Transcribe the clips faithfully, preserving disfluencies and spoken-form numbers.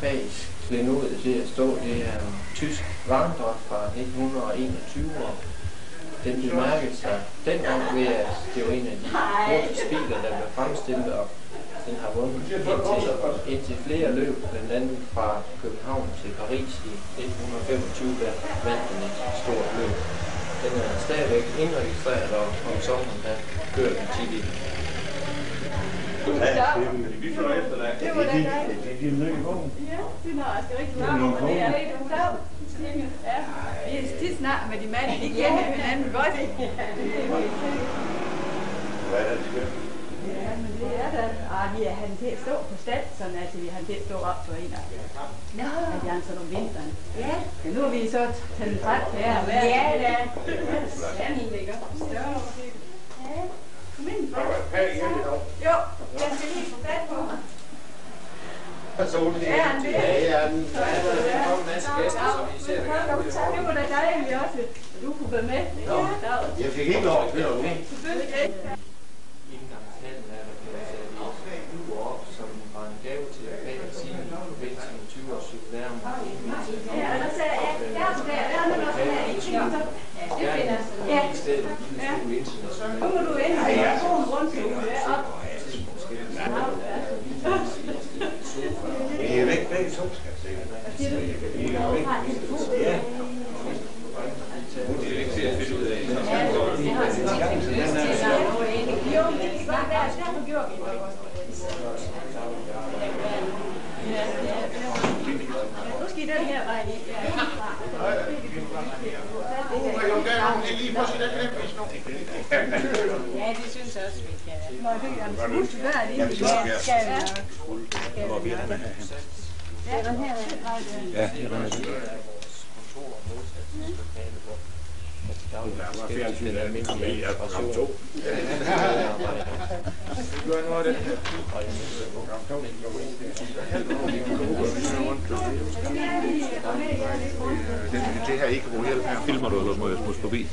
bag klenodiet til at stå. Det er en tysk varmdragt fra nitten enogtyve, og den bemærkede sig dengang ved, at det var en af de hurtigste biler, der blev fremstillet, og den har vundet indtil, indtil flere løb, blandt andet fra København til Paris i nitten femogtyve, der vandt den et stort løb. Den er stadigvæk indregistreret, og om sommeren der kører den tit i. Ja, vi følger efter dig. Det var den dag. Det er din nye vogn. Ja, det er nok også rigtig meget, men det er helt klart. Ja, vi er tit snakker med de mænd, de kender hinanden godt. Hvad er det, de gør? Ja, men det er da. Og vi er han til at stå på stand, sådan at vi har til at stå op for en af de andre om vinteren. Ja. Men nu er vi så tændt ret her. Ja, da. Ja, den ligger større. Ja. Kom ind. Jo, jeg skal lige få fat på mig. Solen Ja, det er Ja, ja, den er kommet en masse gæster, som I ser. det var da dejligt også, at du kunne være med. Jeg fik ikke lov at køre nu. Selvfølgelig ikke. Indgangshallen er der blevet sat i uger op, som var en gave til at bage sige i forbindelse med tyve års jubilæum. Ja, og der sagde jeg, der er der, der er der også her i Kjøben. Ja, det finder sig. Ja, nu må du ind, og jeg får en rundtur op. Vi er væk begge to, skal jeg sige. Hvad siger du? Vi er væk. Ja. Det er ikke til at finde ud af. Jo, men det var der, der gjorde vi det. Ja, ja, nu skal I den her vej i. Ja, det synes jeg også, vi kan. Nå, det er en smule svært lige. Ja, skal vi. Hvor er vi henne? Ja, den her. Ja, det er den her. Der var fjernsyn af min familie fra program to. Det gør noget af det. Program to. Det her ikke bruger hjælp her. Filmer du, eller må jeg smusse forbi?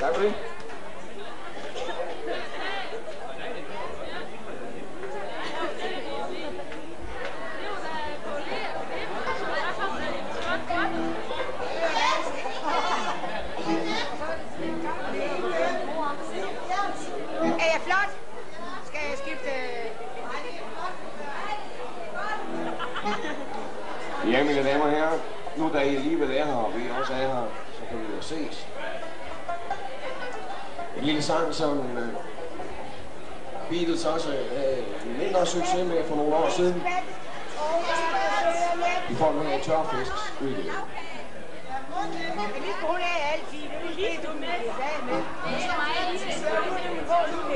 Tak for det. Er jeg flot? Skal jeg skifte? Ja, mine damer og herrer, nu da I alligevel er her, og vi også er her, så kan vi jo ses. En lille sang, som uh, Beatles også havde uh, mindre succes med for nogle år siden. I form af tørfisks udgave. Men det hun er altid. Det er lige du med i dag med. Det er mig altid. Så nu er det hvor du kan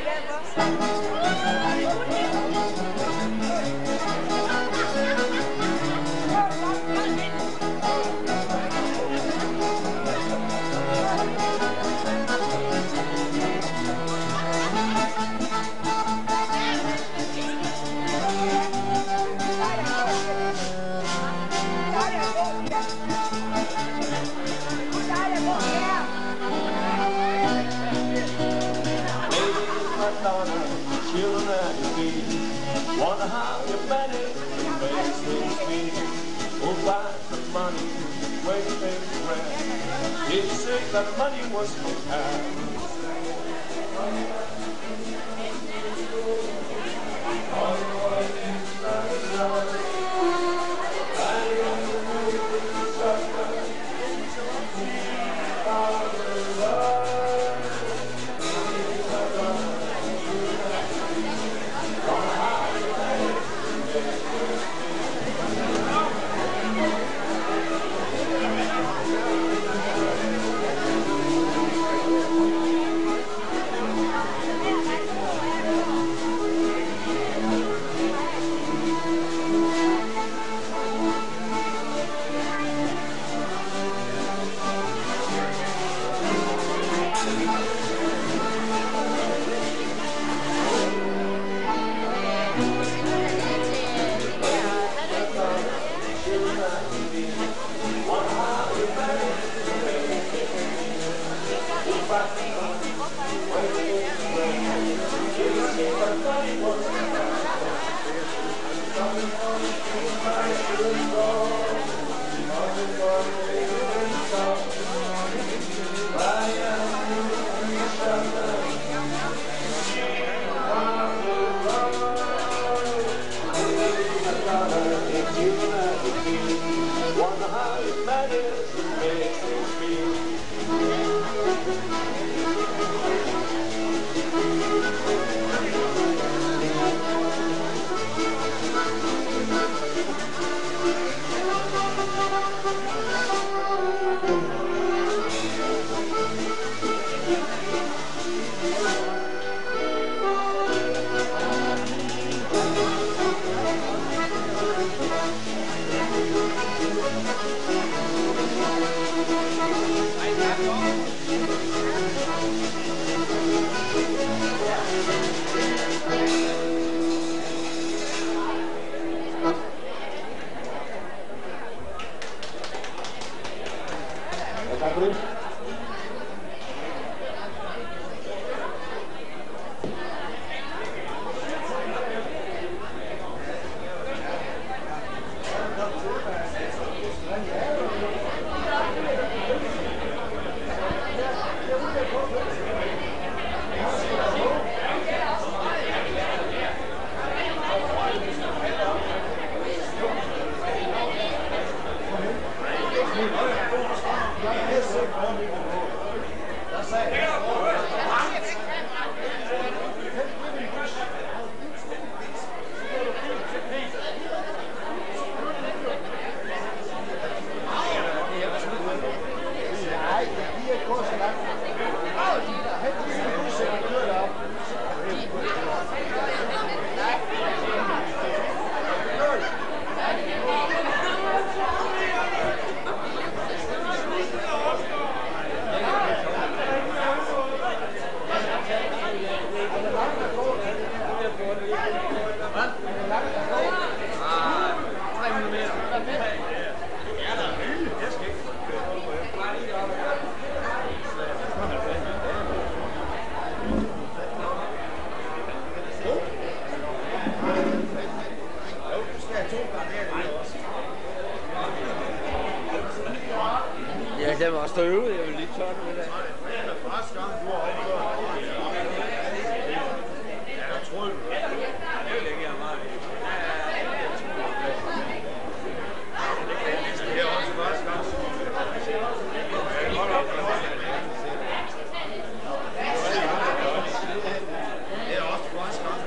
children at your feet, wonder how you manage to make things meet. Who buys the money, where you think you ran? Did you say that money was his hand? støvet, jeg vil lige tørre det med det. Det er første gang, du har opført. Ja, jeg tror det. Det vil ikke jeg meget. Det er også første gang. Det er også første gang.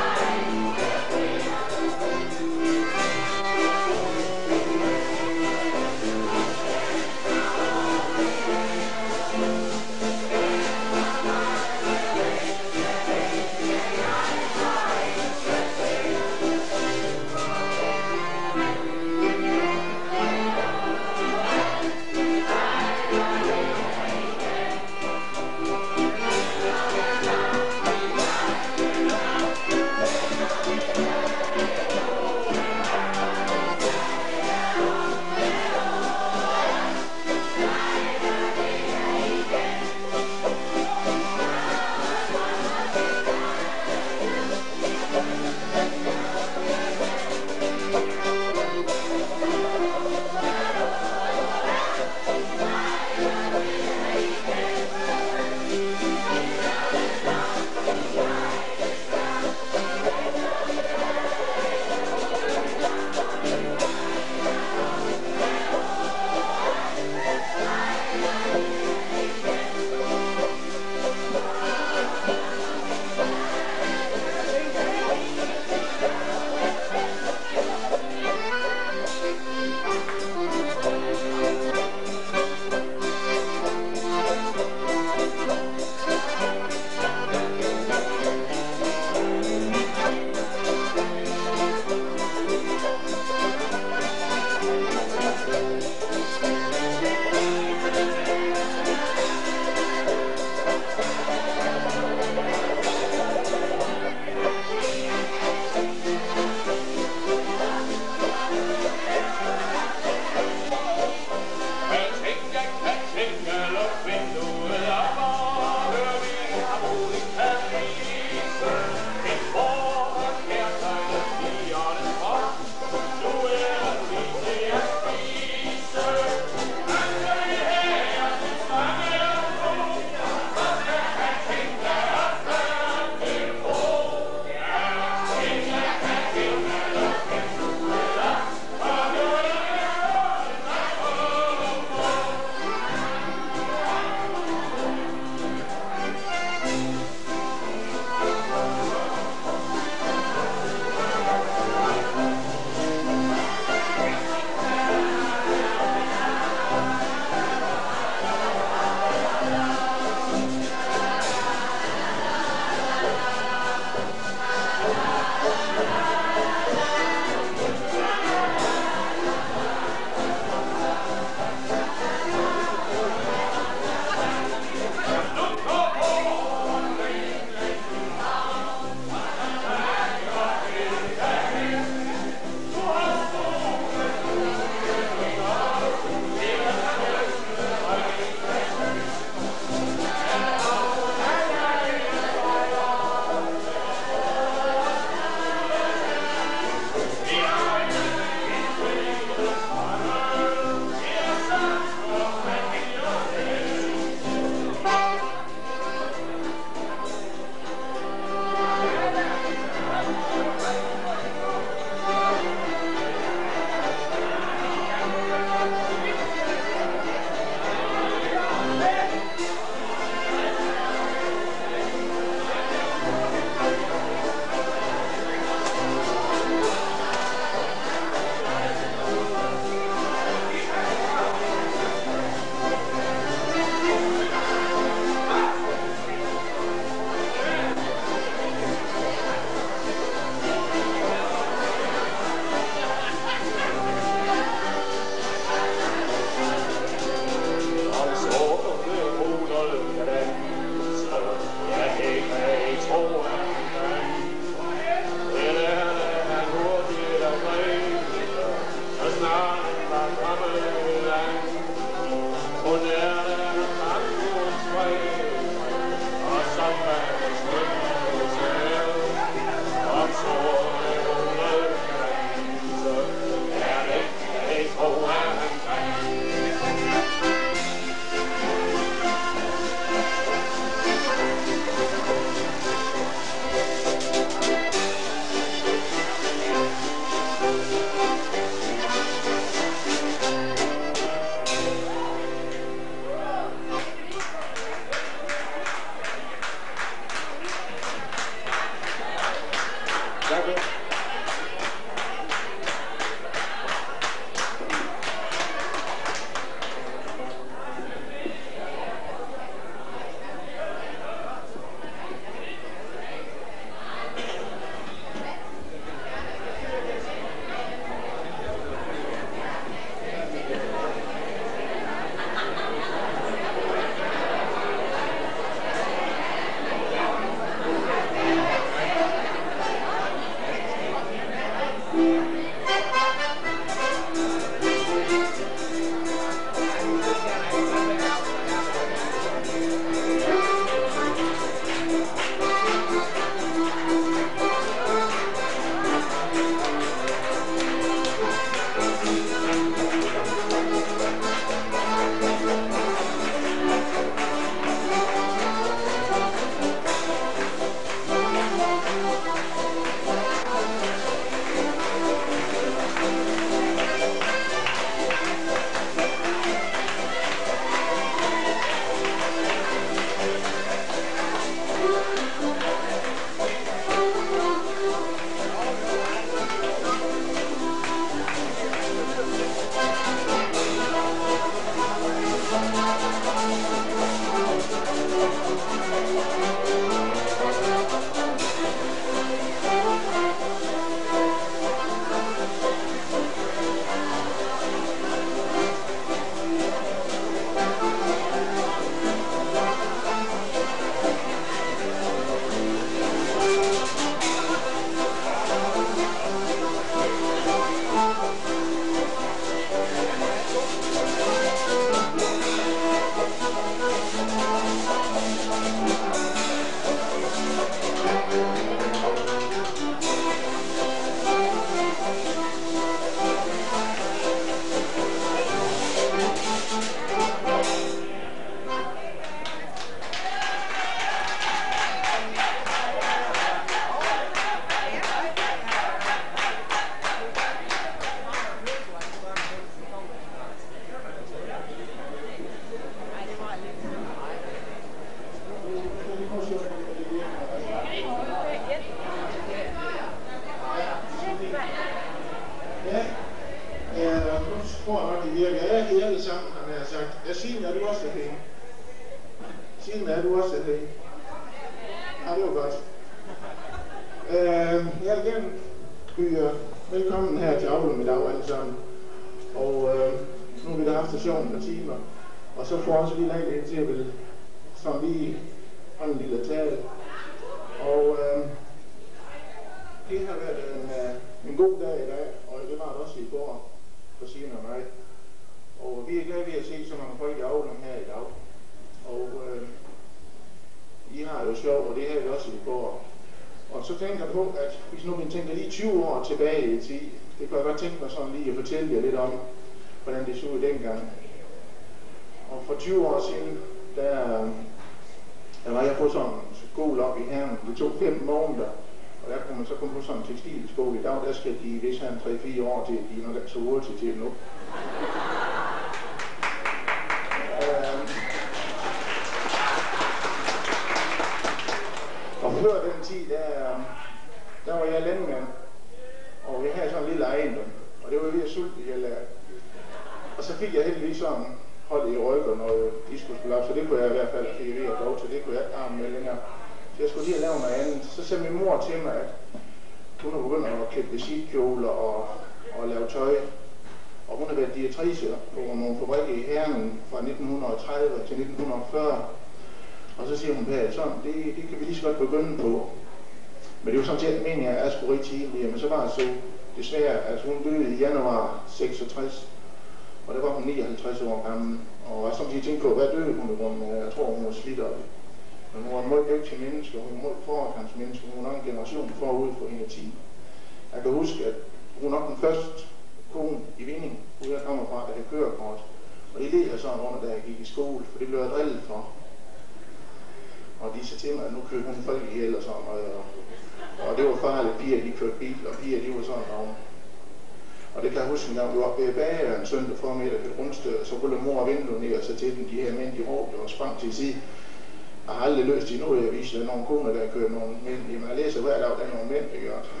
Jeg har aldrig løst det. Nu vil jeg vise dig nogle koner, der kører nogle mænd. Jamen, jeg læser hver dag, der er nogle mænd, der gør det.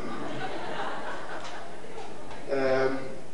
Uh,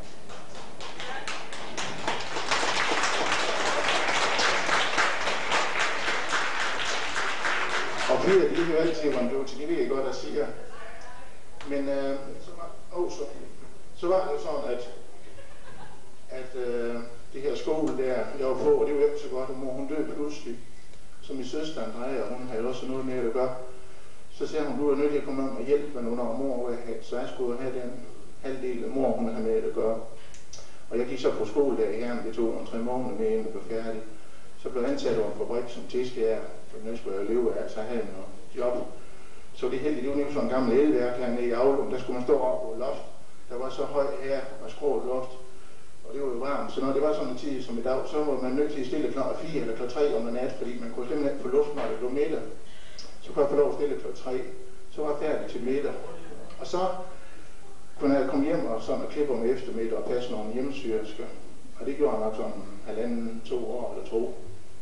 og piger, de kan jo altid, man du til, de ved godt at sige. Men uh, så, var, oh, så, så var det jo sådan, at, at uh, det her skole der, jeg var på, og det var ikke så godt, og mor hun døde pludselig. Så min søster Andrea, hun havde også noget med at gøre. Så sagde hun, du er nødt til at komme om og hjælpe mig nu, når mor var her. Så jeg skulle have den halvdel af mor, hun havde med at gøre. Og jeg gik så på skole der i Herren, det tog nogle tre måneder med, inden jeg blev færdig. Så blev jeg ansat over en fabrik som teskærer, for den skulle jeg leve af, så havde jeg noget job. Så det heldige, det var nemlig sådan en gammel elværk hernede i Aulum, der skulle man stå op på loft. Der var så højt her og skrået loft, og det var jo varmt. Så når det var sådan en tid som i dag, så var man nødt til at stille klokken fire eller klokken tre om nat, fordi man kunne simpelthen få luft, når det blev middag. Så kunne jeg få lov at stille klokken tre. Så var jeg færdig til middag. Og så kunne jeg komme hjem og sådan og klippe om eftermiddag og passe nogle hjemmesyrsker. Og det gjorde jeg nok sådan halvanden, to år eller to.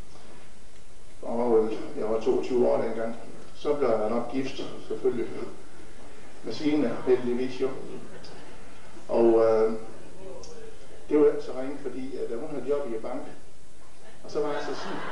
Og jeg var toogtyve år dengang. Så blev jeg nok gift, selvfølgelig. Med Signe, heldigvis jo. Og øh, det var ikke så ringe, fordi at hun havde job i en bank. Og så var jeg så syg.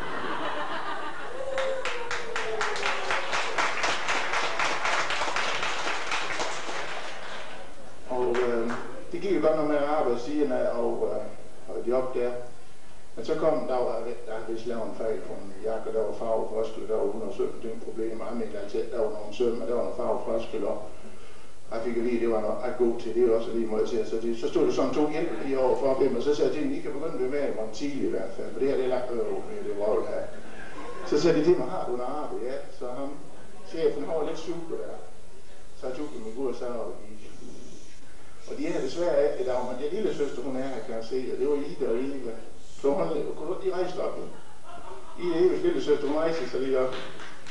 Og øh, det gik jo godt nok med at arbejde siden af og, øh, og job der. Men så kom der, var, der havde vist lavet en fejl på en jakke, der var farveforskel, der var hundrede og sytten problemer. Jeg mente altid, der var nogle sømmer, der var nogle farveforskel, og jeg fik at vide, det var noget ret god til, det er også lige måde til. Så, det, så stod det sådan to hjælp lige over for dem, og så sagde jeg til dem, I kan begynde at være i tidlig i hvert fald, for det her det er langt over med det vold her. Så sagde de til mig, har du en arbejde? Ja, så ham, chefen har lidt super der. Så jeg tog dem med Gud og sagde, og de er desværre af i dag, men det lille søster, hun er her, kan jeg se, og det var Ida og Eva. Så hun, de rejste op. Ida og Eves lille søster, hun rejste sig lige op.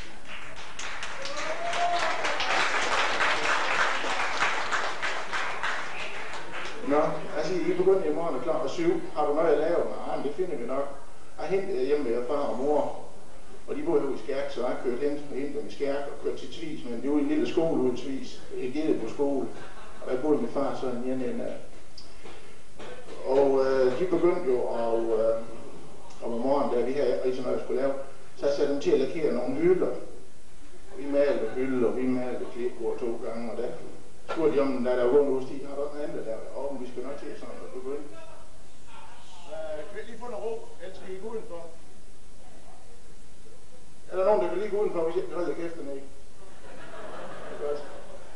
Nå, altså I begynder i morgen klar og syv. Har du noget at lave? Nej, det finder vi nok. Jeg hentede hjemme ved far og mor, og de boede jo i Skærk, så jeg kørte hen og hentede dem i Skærk og kørte til Tvis, men det var en lille skole ude i Tvis. Jeg gik på skole, og jeg boede med far sådan en ene af. Og øh, de begyndte jo, og øh, om morgenen, da vi her rigtig noget skulle lave, så jeg satte dem til at lakere nogle hylder. Og vi malede hylder, og vi malede klipbord to gange, og der spurgte de om, da der var gået en uges tid, har du noget andet der? Og vi skal nok til sådan noget begynde. Uh, kan vi lige få noget ro, ellers skal I gå udenfor? Er der nogen, der kan lige gå udenfor, hvis jeg kan holde kæfterne i? Det er godt.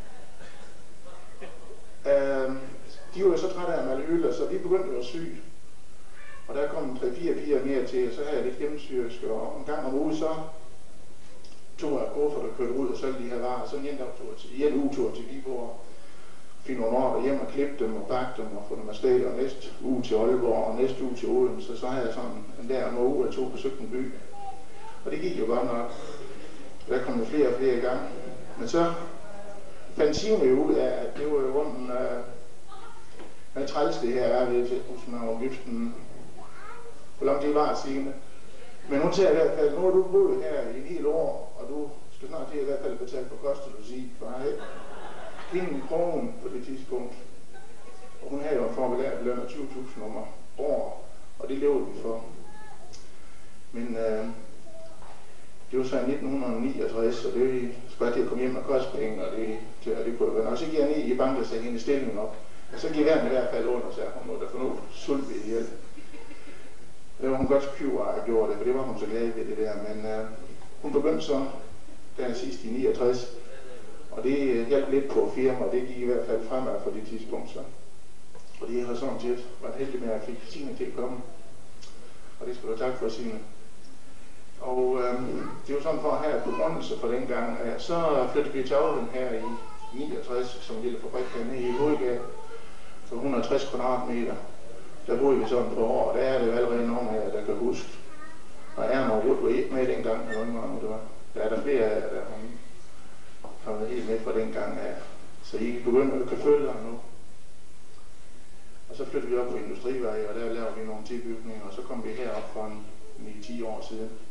Uh, de var jo så trætte af at male hylder, så vi begyndte at sy. Og der kom tre fire piger mere til, og så havde jeg lidt gennemsyrske, og en gang om uge så tog jeg kuffert og kørte ud og solgte de her varer, så en dag til en ugetur til Viborg, fik nogle ordre hjem og klippe dem og bakke dem og få dem afsted, og næste uge til Aalborg og næste uge til Odense, så havde jeg sådan en der om uge, jeg tog besøgte en by. Og det gik jo godt nok. Der kom jo flere og flere i gang. Men så fandt Signe jo ud af, at det var jo rundt en uh, træls det her er ved husmavn-giften. Hvor langt det var, Signe. Men hun sagde i hvert fald, nu har du boet her i en hel år, og du skal snart til i hvert fald betale for kost og logi, for jeg havde ikke en krone på det tidspunkt. Og hun havde jo en formulær løn af tyve tusind om år, og det levede vi for. Men øh, det var så i nitten niogtres, og det skulle jeg til at komme hjem med kostpenge, og det, og det kunne det være. Og så gik jeg ned i banken og sagde hende stillingen op. Og så gik jeg i hvert fald under, og sagde, hun måtte få noget sult ved hjælp. Det var hun godt køber, at jeg gjorde det, for det var hun så glad ved det der, men øh, hun begyndte så der sidst i niogtres, og det hjalp lidt på firma, og det gik i hvert fald fremad for det tidspunkt så. Og det har sådan set været heldig med, at jeg fik Signe til at komme, og det skal du tak for, Signe. Og øh, det var sådan for at have begrundelse for den gang, at så flyttede vi til Aulum her i niogtres, som en lille fabrik hernede i Hovedgade, for et hundrede og tres kvadratmeter. Der boede vi sådan på år, og der er det jo allerede nogen her, der kan huske. Og Erna og Ruth var ikke med dengang, eller nogen det var. Der er der flere af jer, der har været helt med fra dengang af. Så I begynder at kan følge ham nu. Og så flyttede vi op på Industrivej, og der lavede vi nogle tilbygninger, og så kom vi herop for ni til ti år siden.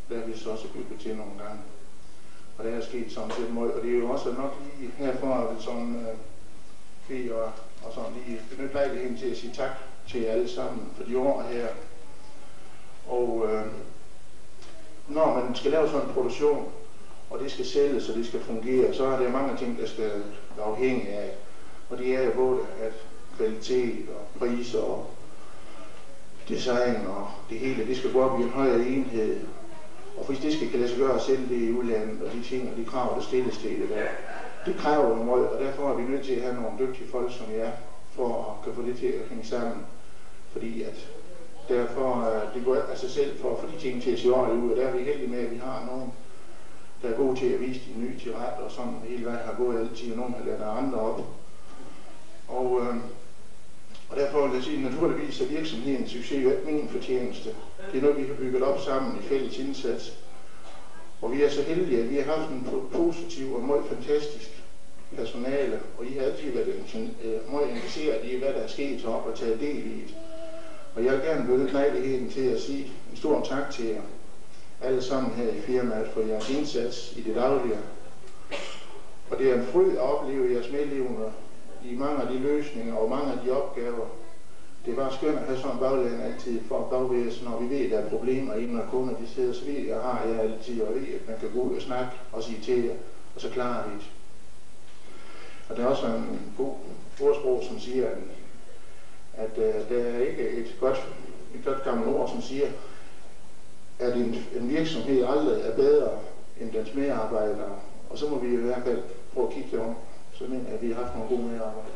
der er vi så også bygget til nogle gange. Og der er sket sådan set meget, og det er jo også nok lige herfra, at sådan øh, vi og, og sådan lige benytte lejligheden til at sige tak til jer alle sammen for de år her. Og øh, når man skal lave sådan en produktion, og det skal sælges, og det skal fungere, så er der mange ting, der skal være afhængige af. Og det er jo både at kvalitet og priser og design og det hele, det skal gå op i en højere enhed. Og hvis det skal kan lade sig gøre at sælge det i udlandet, og de ting og de krav, der stilles til det der, det kræver jo meget, og derfor er vi nødt til at have nogle dygtige folk som jer, for at kan få det til at hænge sammen. Fordi at derfor, det går af sig selv for at få de ting til at se ordentligt ud, og der er vi heldige med, at vi har nogen, der er gode til at vise de nye til ret, og sådan hele vejen har gået altid, og nogen har ladet andre op. Og, øh, og derfor vil jeg sige, naturligvis er virksomhedens succes jo ikke min fortjeneste. Det er noget, vi har bygget op sammen i fælles indsats. Og vi er så heldige, at vi har haft en positiv og meget fantastisk personale, og I har altid været øh, meget interesseret i, hvad der er sket op og taget del i det. Og jeg vil gerne benytte lejligheden til at sige en stor tak til jer alle sammen her i firmaet for jeres indsats i det daglige. Og det er en fryd at opleve jeres medlevende i mange af de løsninger og mange af de opgaver. Det er bare skønt at have sådan en baglæn altid for at bagvæse, når vi ved, at der er problemer inden når kunder de sidder, så ved jeg, at har jeg altid, og ved, at man kan gå ud og snakke og sige til jer, og så klarer vi det. Og der er også en god ordsprog, som siger, at, at uh, der er ikke et godt, et godt gammelt ord, som siger, at en, en virksomhed aldrig er bedre end dens medarbejdere. Og så må vi i hvert fald prøve at kigge det om, så mener jeg, at vi har haft nogle gode medarbejdere.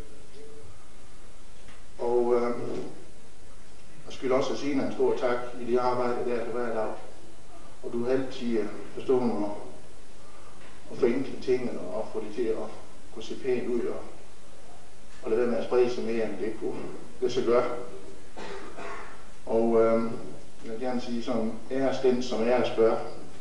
Og øh, jeg skulle også sige en stor tak i det arbejde der til hver dag. Og du har altid forstående og, og forenkle tingene og få det til at kunne se pænt ud og, og lade være med at sprede sig mere, end det kunne det så gøre. Og øh, jeg vil gerne sige sådan, æres den, som æres bør.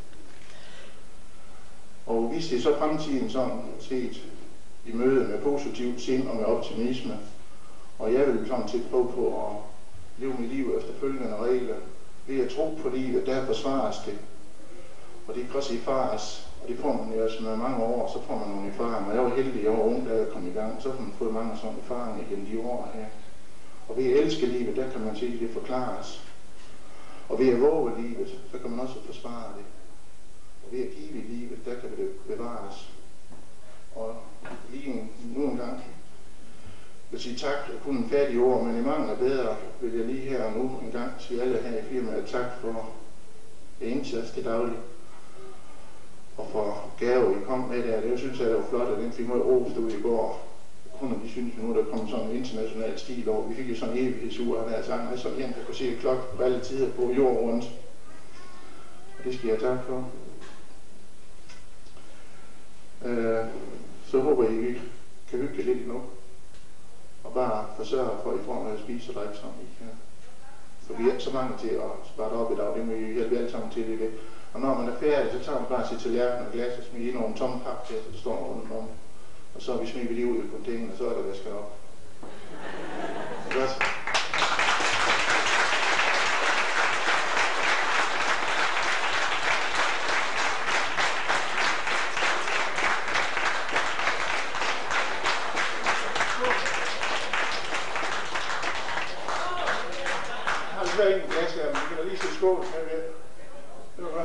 Og hvis det er så fremtiden sådan set i møde med positivt sind og med optimisme, og jeg vil sådan set prøve på at leve mit liv efter følgende regler, ved at tro på livet, der forsvares det. Og det kan også erfares, og det får man jo altså med mange år, så får man nogle erfaringer. Jeg var heldig, jeg var ung, da jeg kom i gang, så har man fået mange sådan erfaringer igennem de år her. Og ved at elske livet, der kan man se, at det forklares. Og ved at våge livet, så kan man også forsvare det. Og ved at give livet, der kan det bevares. Og lige nu en gang, jeg vil sige tak, jeg kunne en færdig ord, men i mangel af bedre, vil jeg lige her og nu en gang sige alle her i firmaet tak for indsats til daglig. Og for gave, I kom med der. Det synes jeg, det var flot, at den fik meget rost ud i går. Kunder, de synes nu, der kom sådan en international stil over. Vi fik jo sådan en evighedsur af hver sang, og sådan en, der kunne se klokken på alle tider på jorden rundt. Og det skal jeg tak for. Øh, så håber jeg, I kan hygge lidt endnu. Og bare forsørge for, at I får noget at spise og drikke, som I kan. For vi er ikke så mange til at spare op i dag, det må I hjælpe alle sammen til i det. Og når man er færdig, så tager man bare sit tallerken og glas og smider i nogle tomme papkasser, der står rundt om. Og så har vi smidt lige ud i containeren, og så er der vasket op. Godt. Jeg har ikke en glas her, men vi kan da lige se skål med det. Det var godt.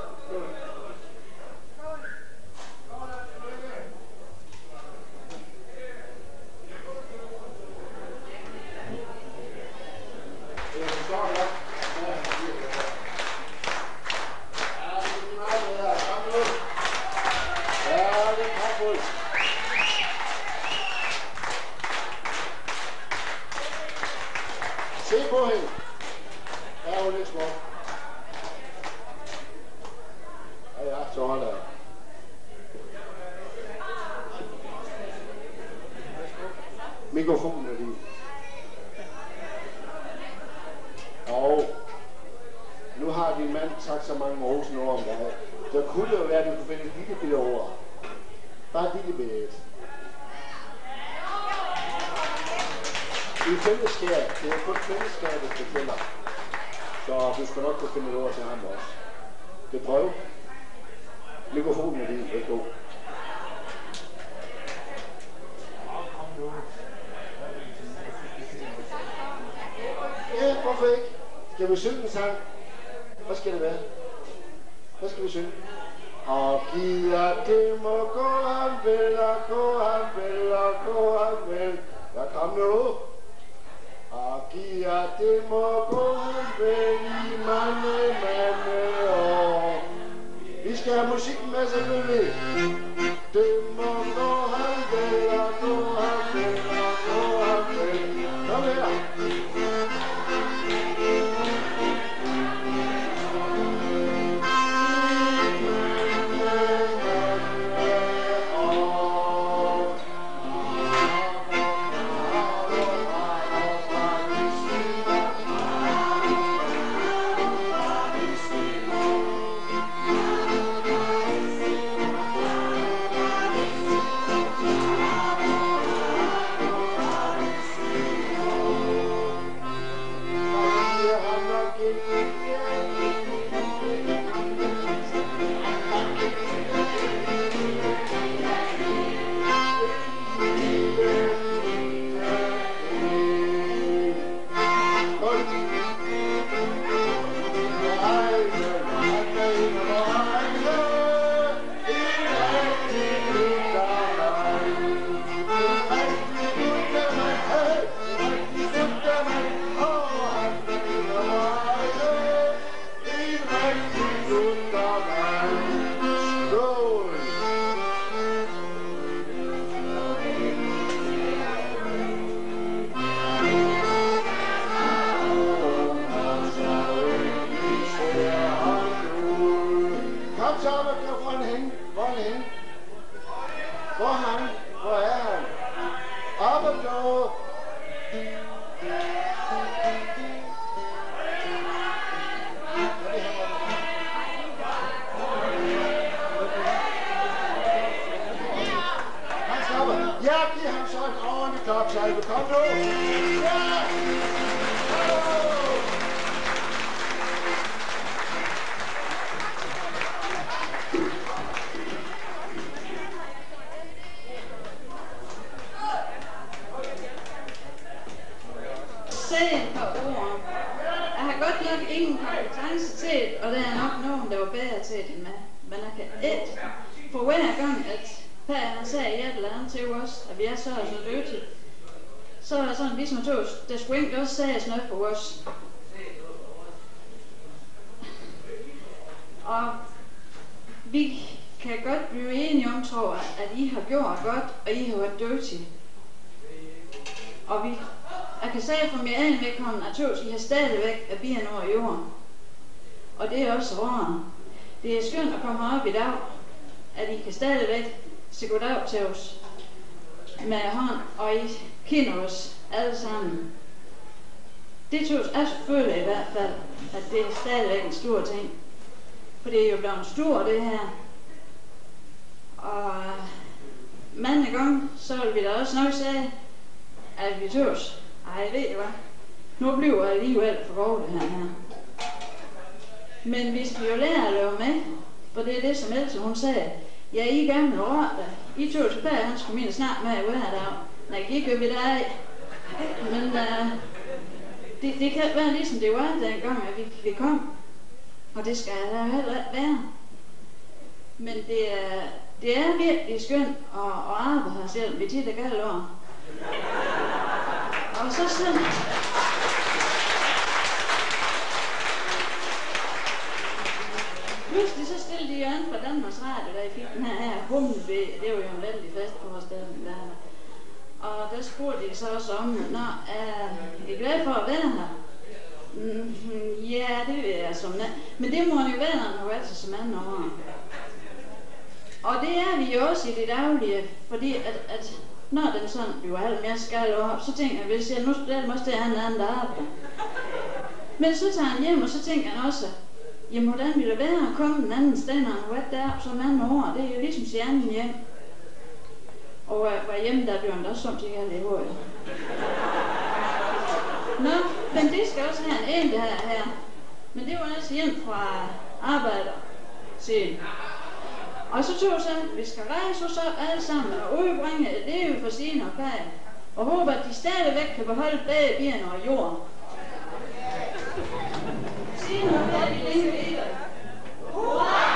Se på hende. Der er jo lidt smuk. Ja, ja, så er der. Mikrofonen er lige. Og nu har din mand sagt så mange rosende ord om dig. Så kunne det jo være, at du kunne finde et lille bit over. Bare et lille bit. Det er fællesskab. Det er kun fællesskabet, der gælder. Så du skal nok kunne finde et ord til ham også. Skal vi prøve? Mikrofonen er lige. Værsgo. Ja, hvorfor ikke? Skal vi synge en sang? Hvad skal det være? Hvad skal vi synge? Og giver det må gå han vel, og gå han vel, og gå han vel. Ja, kom nu. Og giver det må gå han vel i mange, mange år. Vi skal have musikken med selvfølgelig. Det må gå han vel, og gå han vel, og gå han vel. Kom her. Der skulle ikke også siges noget for os. Og vi kan godt blive enige om, tror jeg, at I har gjort godt, og I har været dygtige. Og vi, jeg kan sige for min egen vedkommende, at I har stadigvæk af bien over jorden. Og det er også rart. Det er skønt at komme op i dag, at I kan stadigvæk se goddag til os med hånd, og I kender os alle sammen. Det tror jeg selvfølgelig i hvert fald, at det er stadigvæk en stor ting. For det er jo blevet stort, det her. Og mange gange, så vil vi da også nok sige, at vi tøs, ej, ved du hvad, nu bliver jeg alligevel for god det her her. Men vi skal jo lære at lave med, for det er det, som Else hun sagde. Ja, I gamle år, I tøs bare, han skulle mine snakke med hver dag. Nej, I gør vi der af. Men uh, det, det kan være ligesom det var dengang, at vi, vi kom. Og det skal der heller ikke være. Men det er, det er virkelig skønt at, at arbejde her selv ved tit og galt år. Og så sådan... Pludselig så stillede de jo an fra Danmarks Radio, da I fik den her her Humleby. Det var jo en vældig festforestilling der. Og der spurgte de så også om, nå, er I glade for at være her? Mm, ja, det vil jeg som nat. Men det må jo være, når man har været så mange år. Og det er vi jo også i det daglige, fordi at, at når den sådan bliver alt mere skal op, så tænker jeg, hvis jeg nu studerer, måske det er en anden arbejde. Men så tager han hjem, og så tænker han også, jamen hvordan ville det være at komme en anden sted, når han har været der så mange år? Det er jo ligesom sin anden hjem. Og uh, var hjemme, der blev han da som til at leve i. Nå, men det skal også have en en, det her her. Men det var altså hjem fra arbejder siger de. Og så tog jeg så, vi skal rejse os op alle sammen og udbringe et liv for Signe og Kaj, og håber, at de stadigvæk kan beholde begge ben og jorden. Signe og Kaj, de længe videre. Hurra!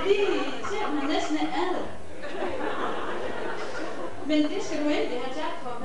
Men det skal du endelig have tak for.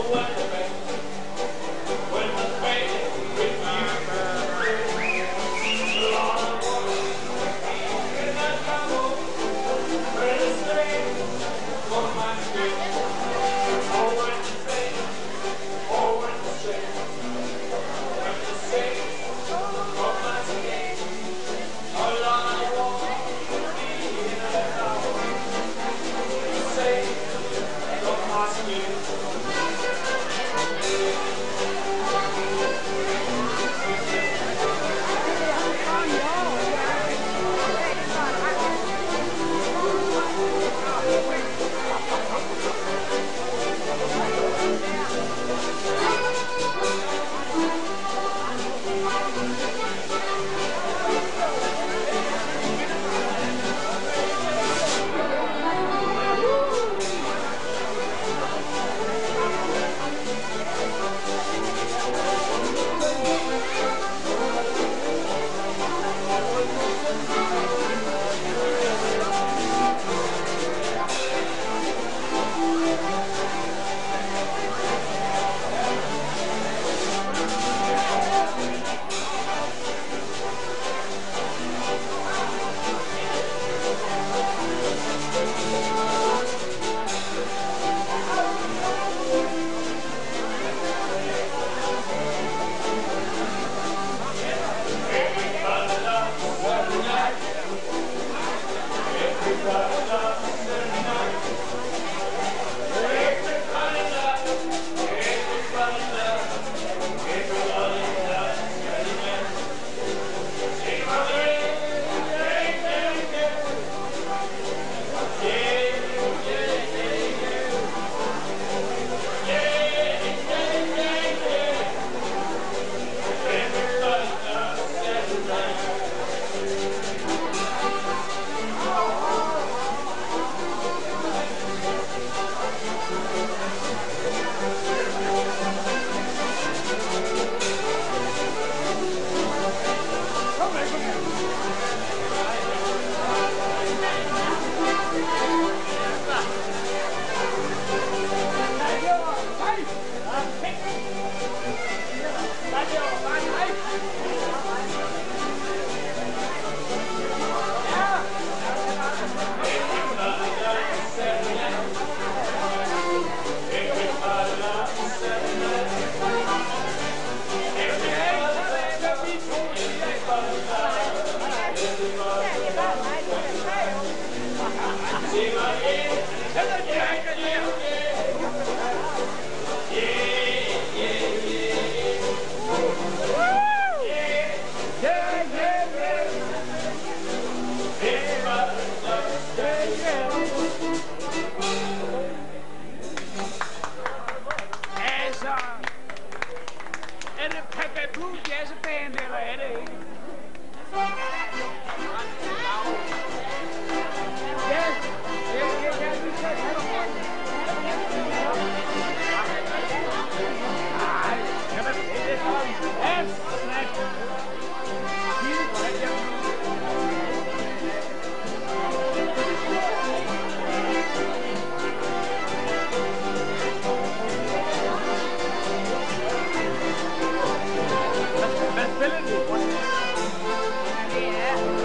Yeah.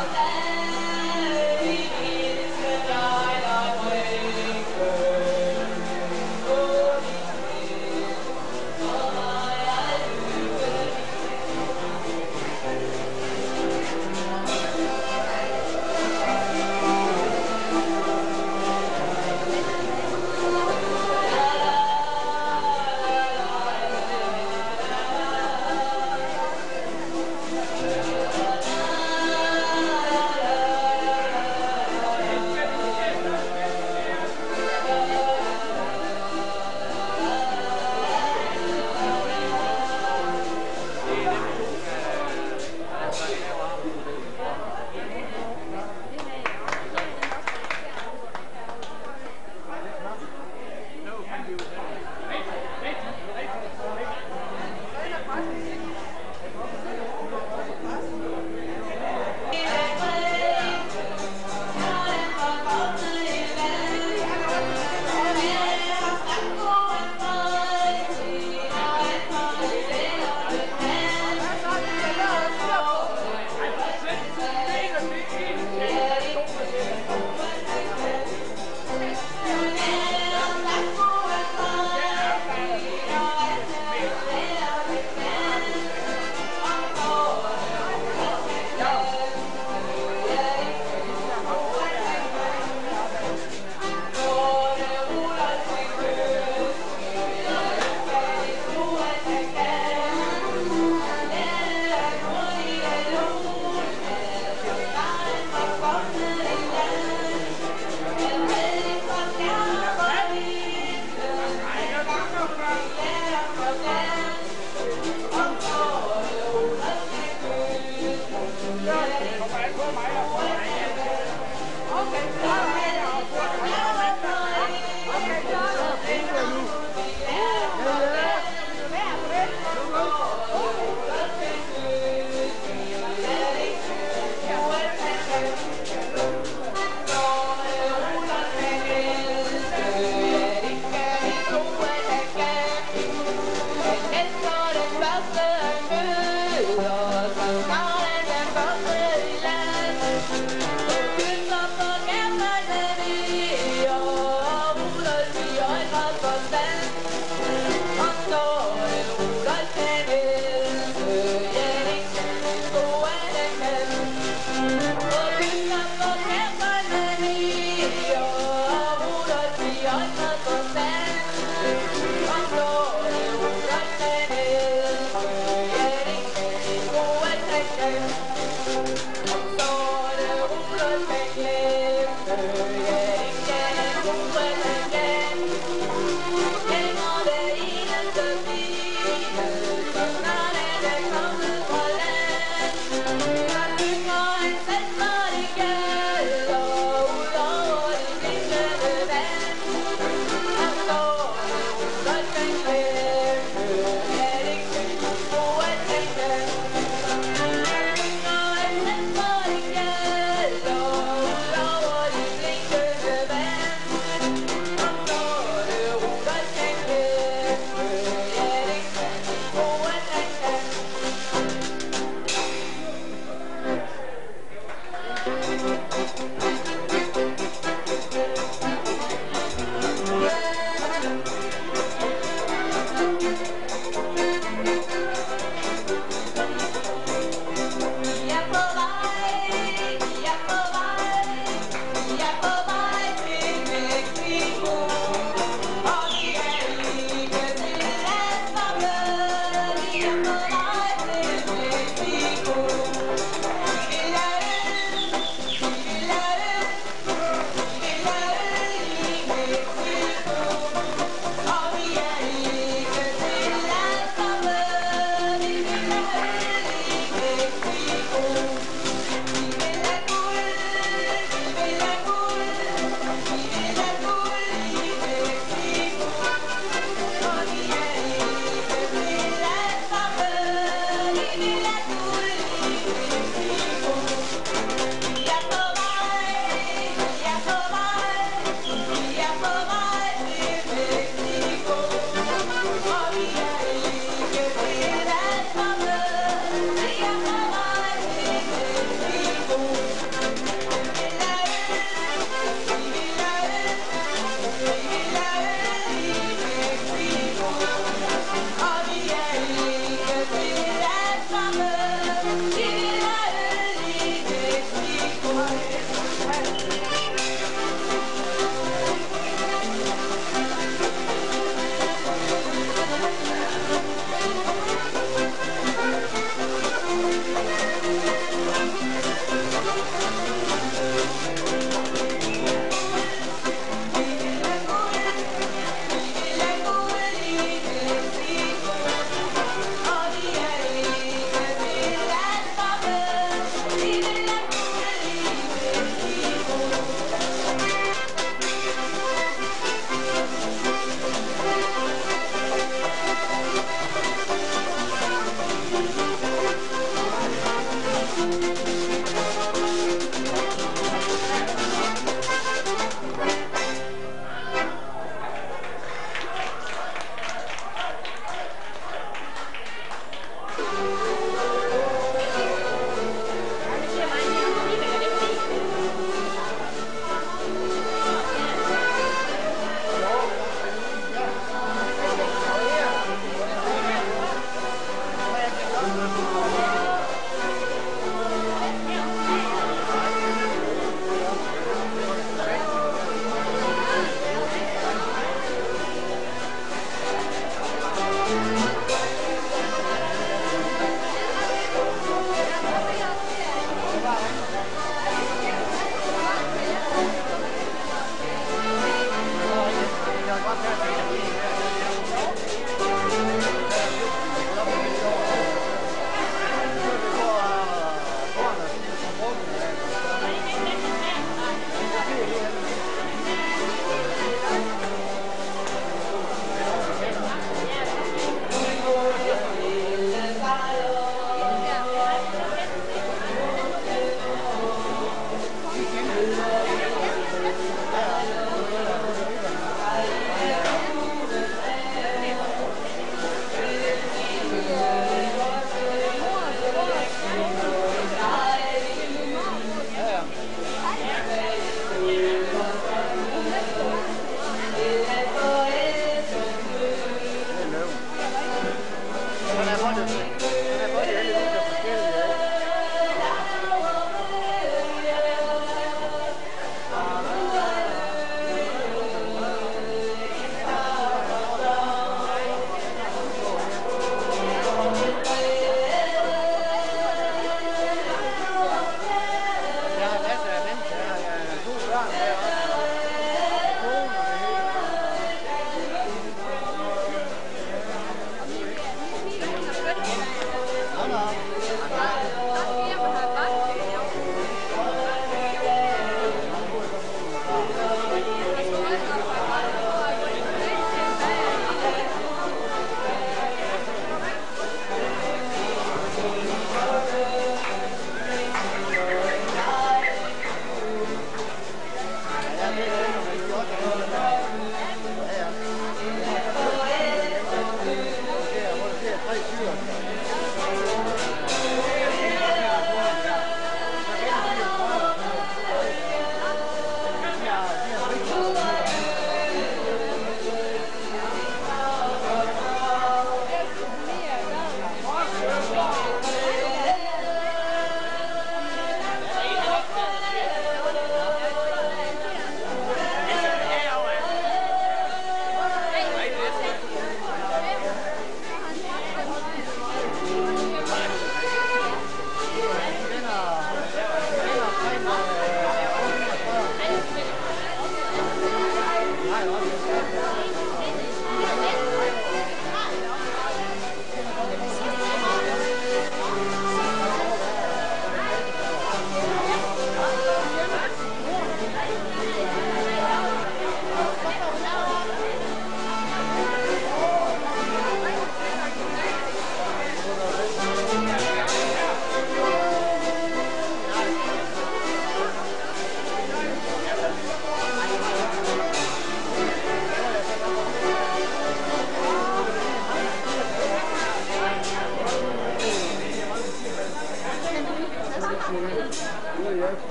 Første møder, så navnet den første i land.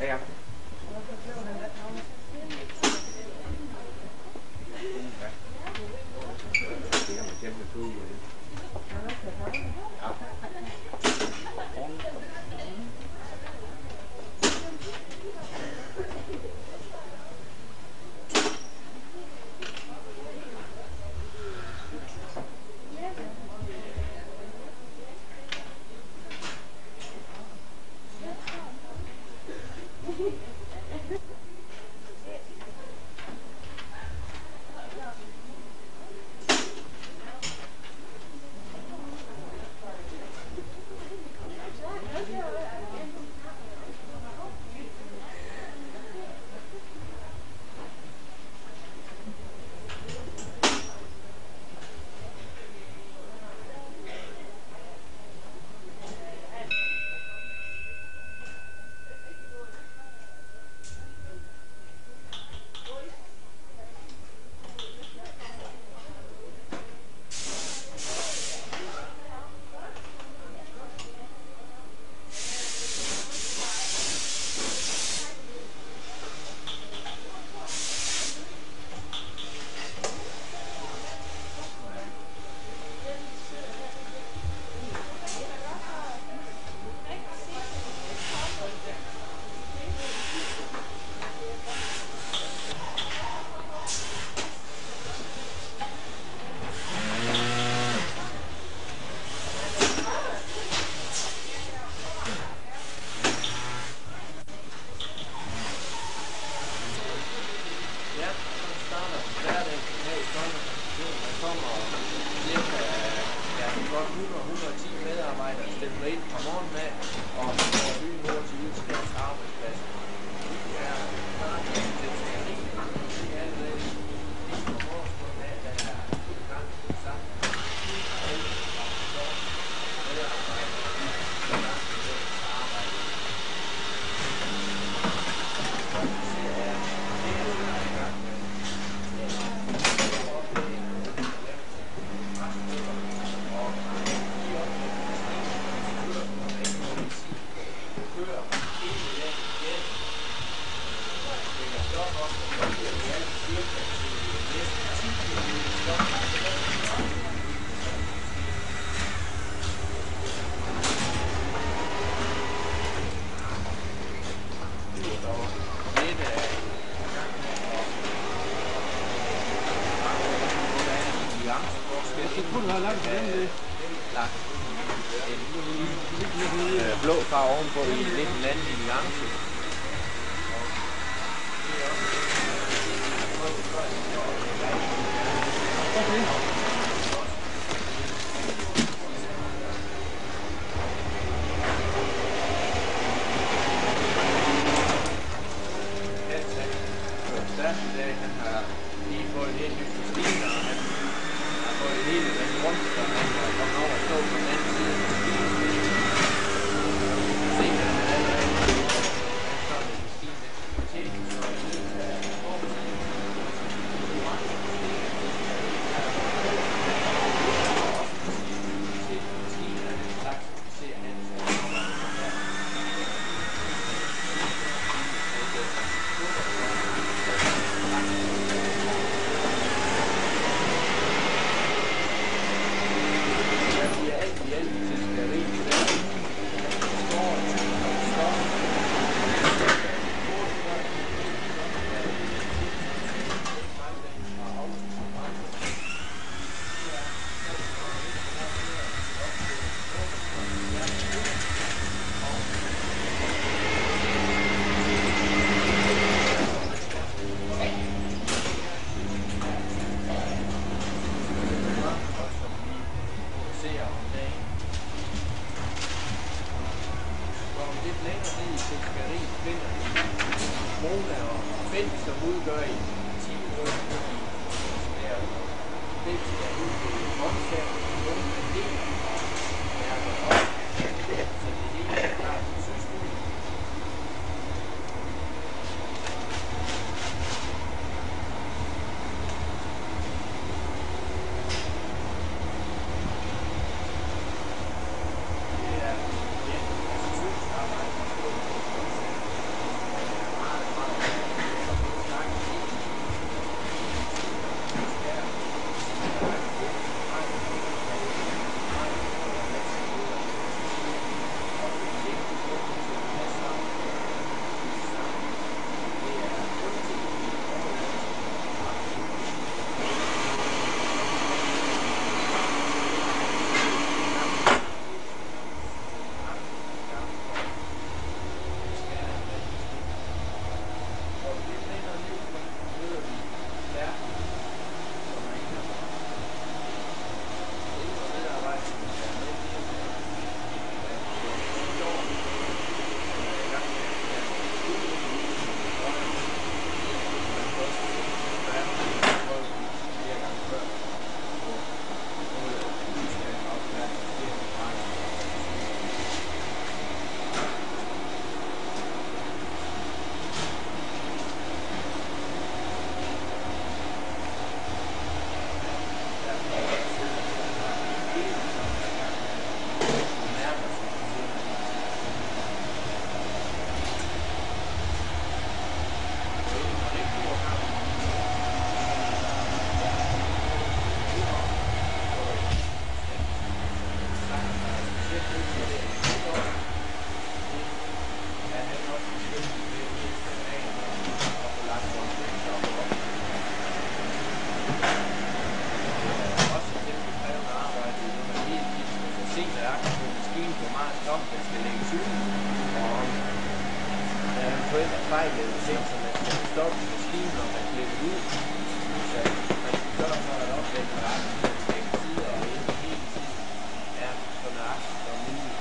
Ja. Blå farve ovenpå i lidt en anden nuance. vejledende ting, så man skal stoppe maskinen, når man klipper ud. Så man skal sørge for, at oplægget er ret på begge sider, og hele tiden er så nøjagtigt som muligt.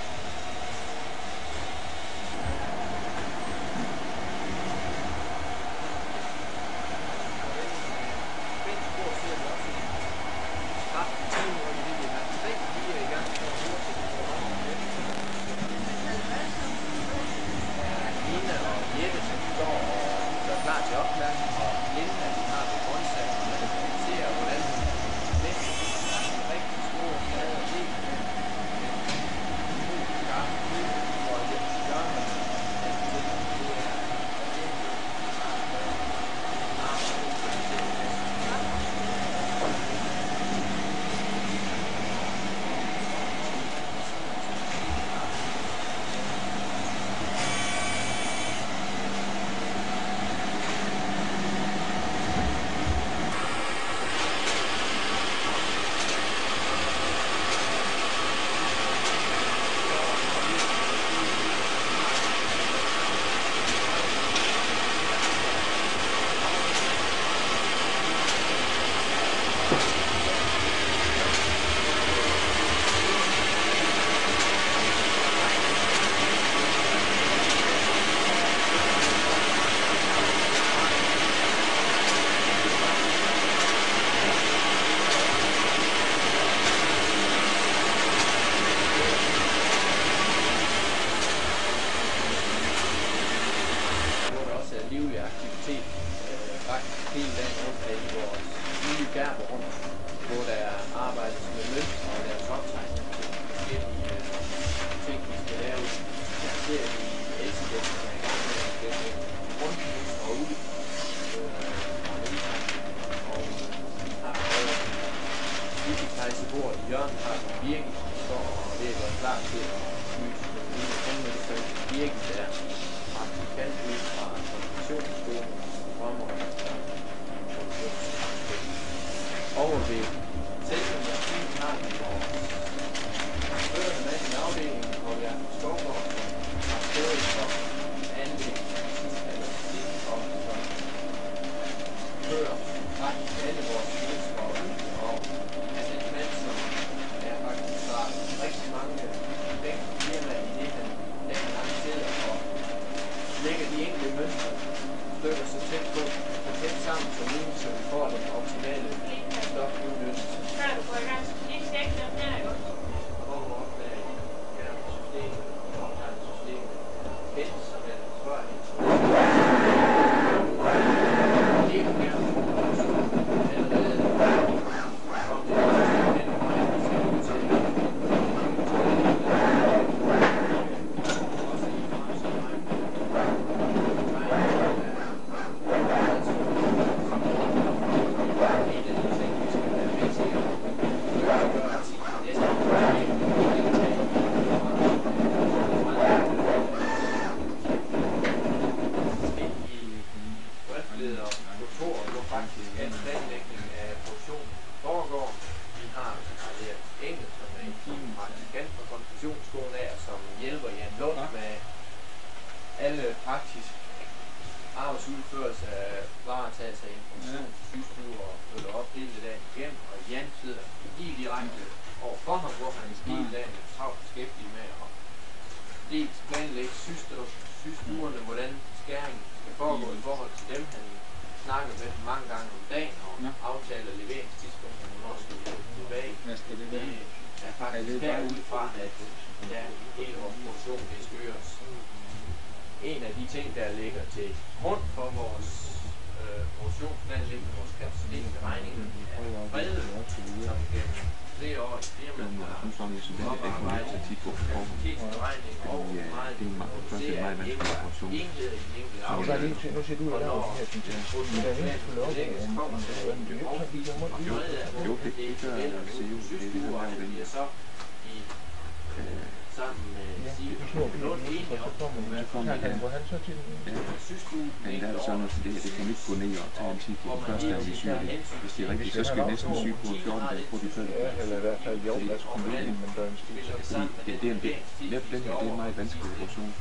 Men der er det sådan, at det her, det kan ikke gå ned og tage en tid på den første dag, vi syger det. Hvis det er rigtigt, så skal vi næsten syge på fjorten dage på de fælde. Eller i hvert fald jo, lad os komme ind, men der er en stil. Fordi det, det er en del. Den her, det er en meget vanskelig operation.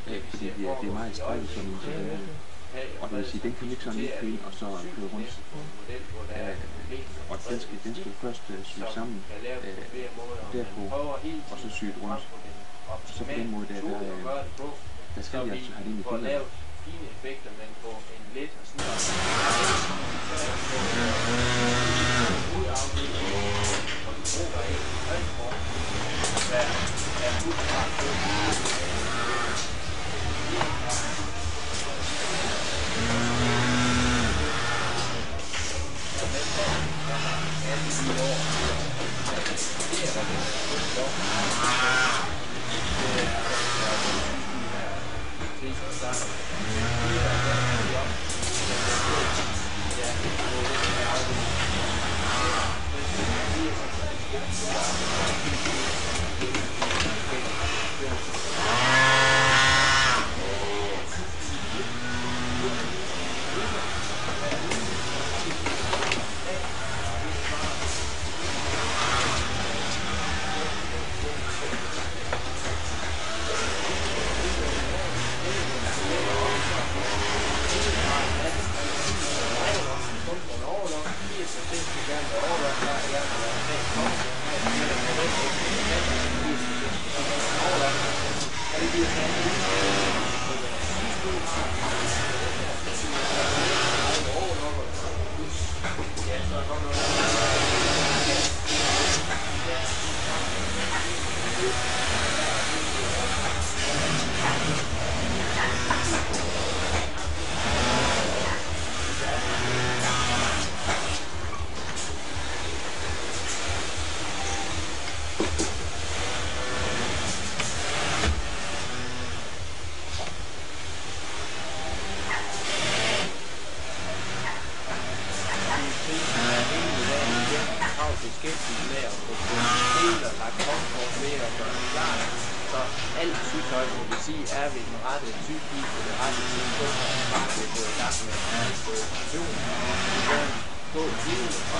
Øh, fordi det er, det er meget strækket sådan en til den. Og det vil sige, den kan ikke sådan lige køre ind og så køre rundt. Øh, og den skal, den skal først uh, syge sammen øh, derpå, og så syge rundt. Og så på den måde, der, der, der, der skal vi altså have det ind i billedet. Fine effekter, men på en let og sådan noget. Udafdeling, hvor vi bruger en højtsport, der er udfart på. Og den der, der har alle de år, det er der lidt godt. Det er det er starter. beskæftiget med at få delt og lagt komfort med at gøre det klart. Så alt sygtøj, må vi sige, er ved den rette sygdom på det rette tidspunkt, og bare vil gå i gang med at få operation. Vi kan gå til og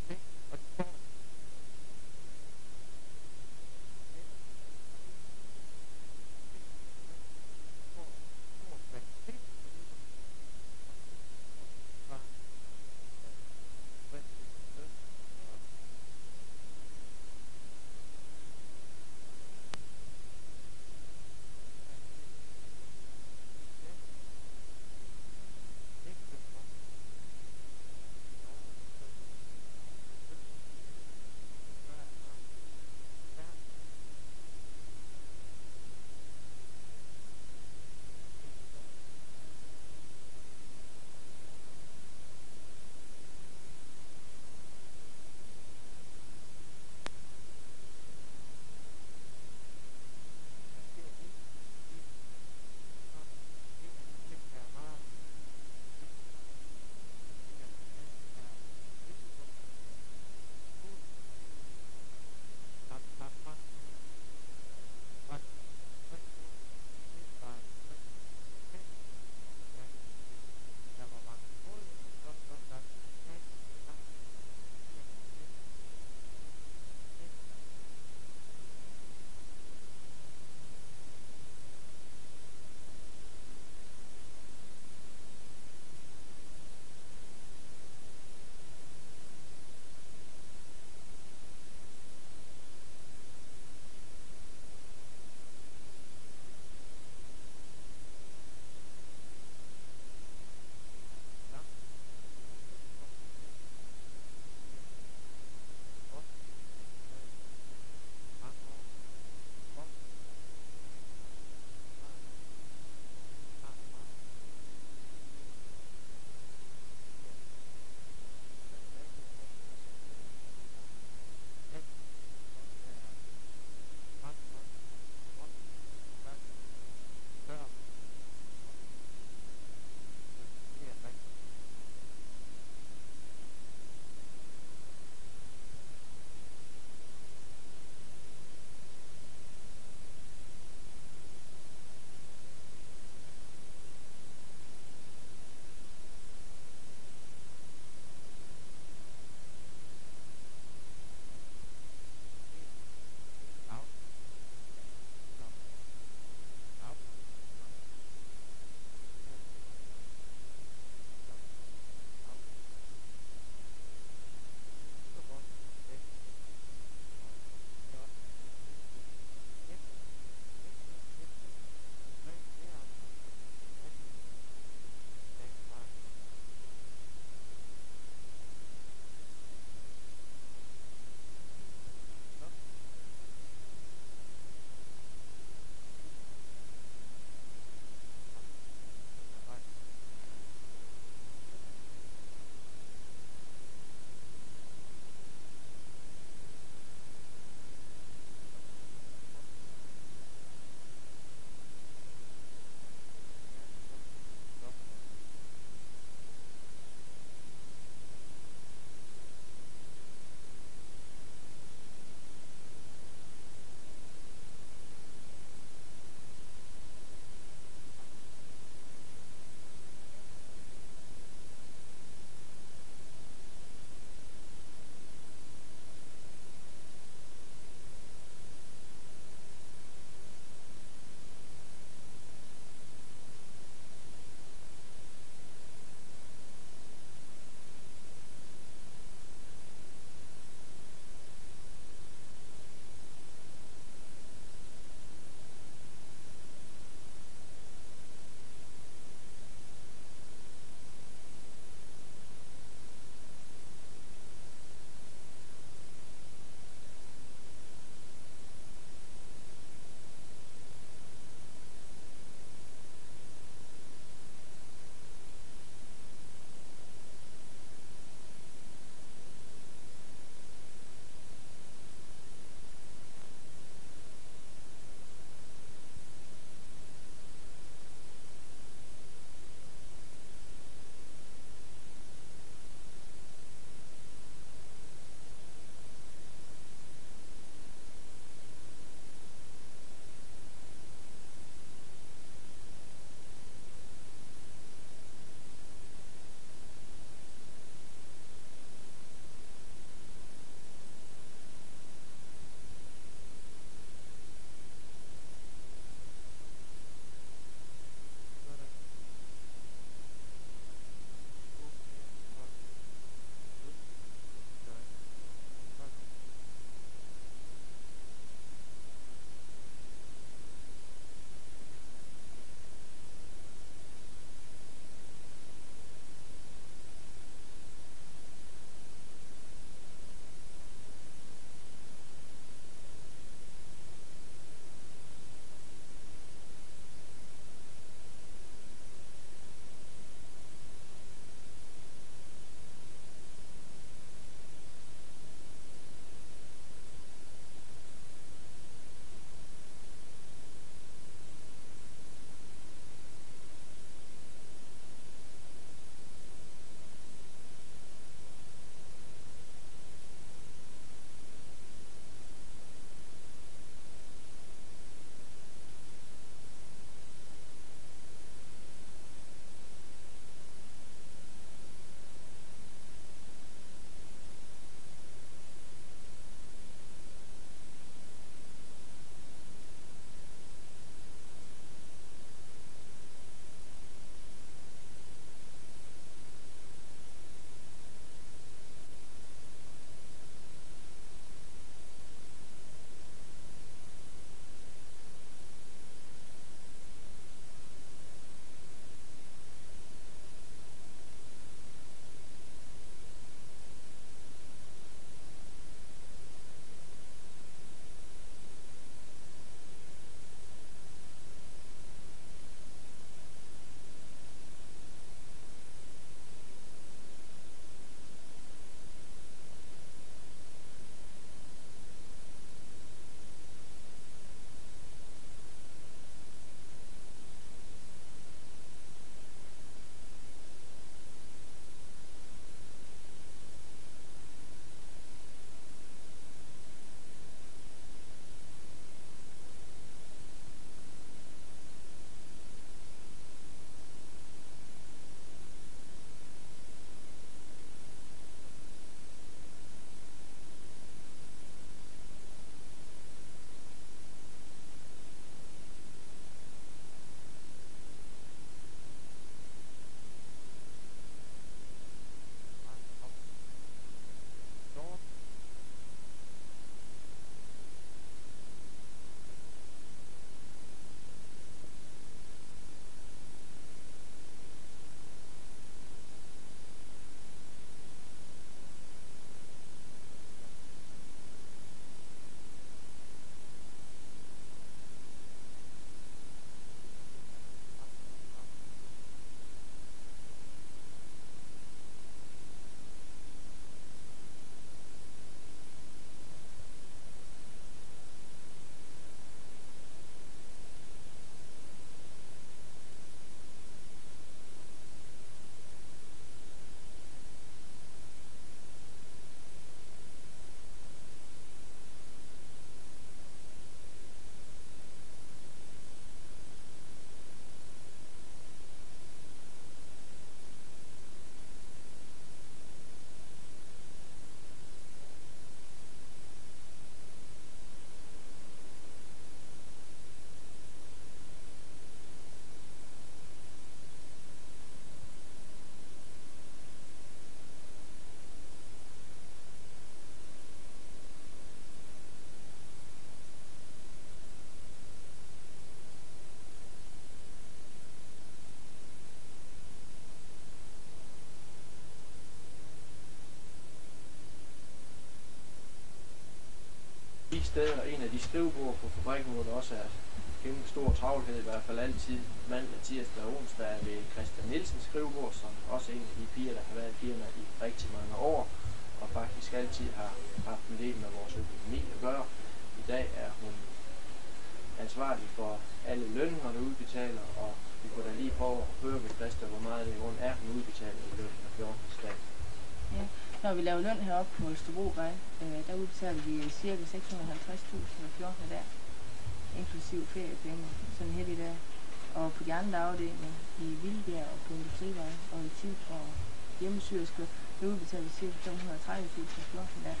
de steder, en af de skrivebord på fabrikken, hvor der også er kæmpe stor travlhed, i hvert fald altid mandag, tirsdag og onsdag er ved Christian Nielsens skrivebord, som også er en af de piger, der har været i firmaet i rigtig mange år, og faktisk altid har haft en del med vores økonomi at gøre. I dag er hun ansvarlig for alle lønninger, der udbetaler, og vi kunne da lige prøve at høre ved Christa, hvor meget det i grund er, hun udbetaler i løn af fjorten dag. Ja, når vi laver løn heroppe på Østerbrogvej, øh, der udbetaler vi ca. seks hundrede og halvtreds tusind hver fjortende dag, inklusiv feriepenge, sådan helt i dag. Og på de andre afdelinger, i Vildbjerg og på Industrivej og i Tip og Hjemmesyrske, der udbetaler vi ca. fem hundrede og tredive tusind hver fjortende dag.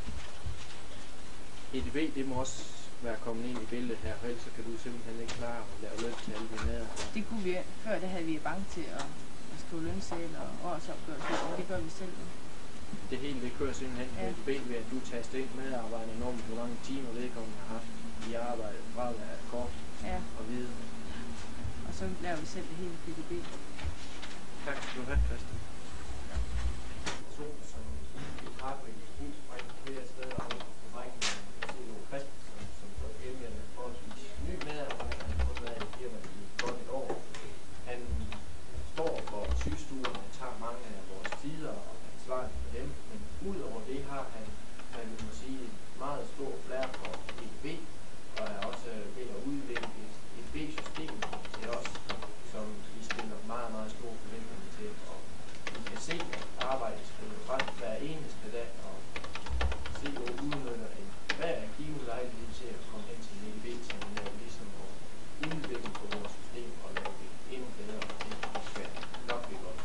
E D B, det må også være kommet ind i billedet her, for ellers så kan du simpelthen ikke klare at lave løn til alle dine medarbejdere. Det kunne vi, før der havde vi bank til at, at skrive lønsedler og årsopgørelse, og det gør vi selv nu. Det hele det kører simpelthen på ja. E D B ved, at du taster ind medarbejderne om, hvor mange timer vedkommende har haft i arbejde, fra at være kort ja. og videre. Og så laver vi selv det hele på E D B. Tak skal du have, Christian. Person, som vi træffer i hus, flere steder over på fabrikken, Christensen, som får genværende forholdsvis ny medarbejder, han har været i firmaet i godt et år. Han står for sygestuerne, han tager mange af vores tider og er ansvarlig for dem, men udover det har han, man må sige, et meget stor flær for E D B, og er også ved at udvikle et E D B-system til os, som vi stiller meget, meget store forventninger til, og vi kan se, at arbejdet skriver frem hver eneste dag, og se og udnytter en hver given lejlighed til at komme hen til en E D B-terminal, ligesom at udvikle på vores system og lave det endnu bedre, og det skal nok blive godt.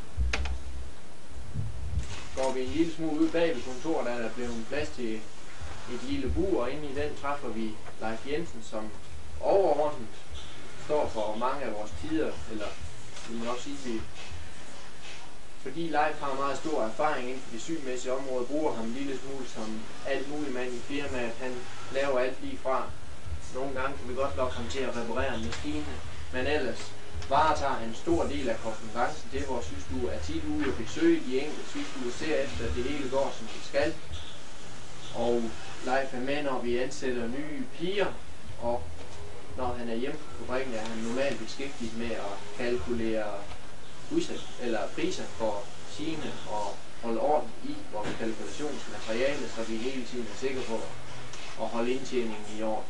Går vi en lille smule ud bag ved kontoret, der er der blevet plads til et lille bur, og inde i den træffer vi Leif Jensen, som overordnet står for mange af vores tider, eller vi må nok sige, at vi, fordi Leif har meget stor erfaring inden for de sygemæssige områder, bruger ham en lille smule som alt muligt mand i firmaet. Han laver alt lige fra. Nogle gange kan vi godt nok komme til at reparere en maskine, men ellers varetager en stor del af konferencen til vores systue, er tit ude og besøge de enkelte sygestuer, ser efter, at det hele går, som det skal. Og Leif er med, når vi ansætter nye piger, og når han er hjemme på fabrikken, er han normalt beskæftiget med at kalkulere udsæt, eller priser for sine og holde orden i vores kalkulationsmateriale, så vi hele tiden er sikre på at holde indtjeningen i orden.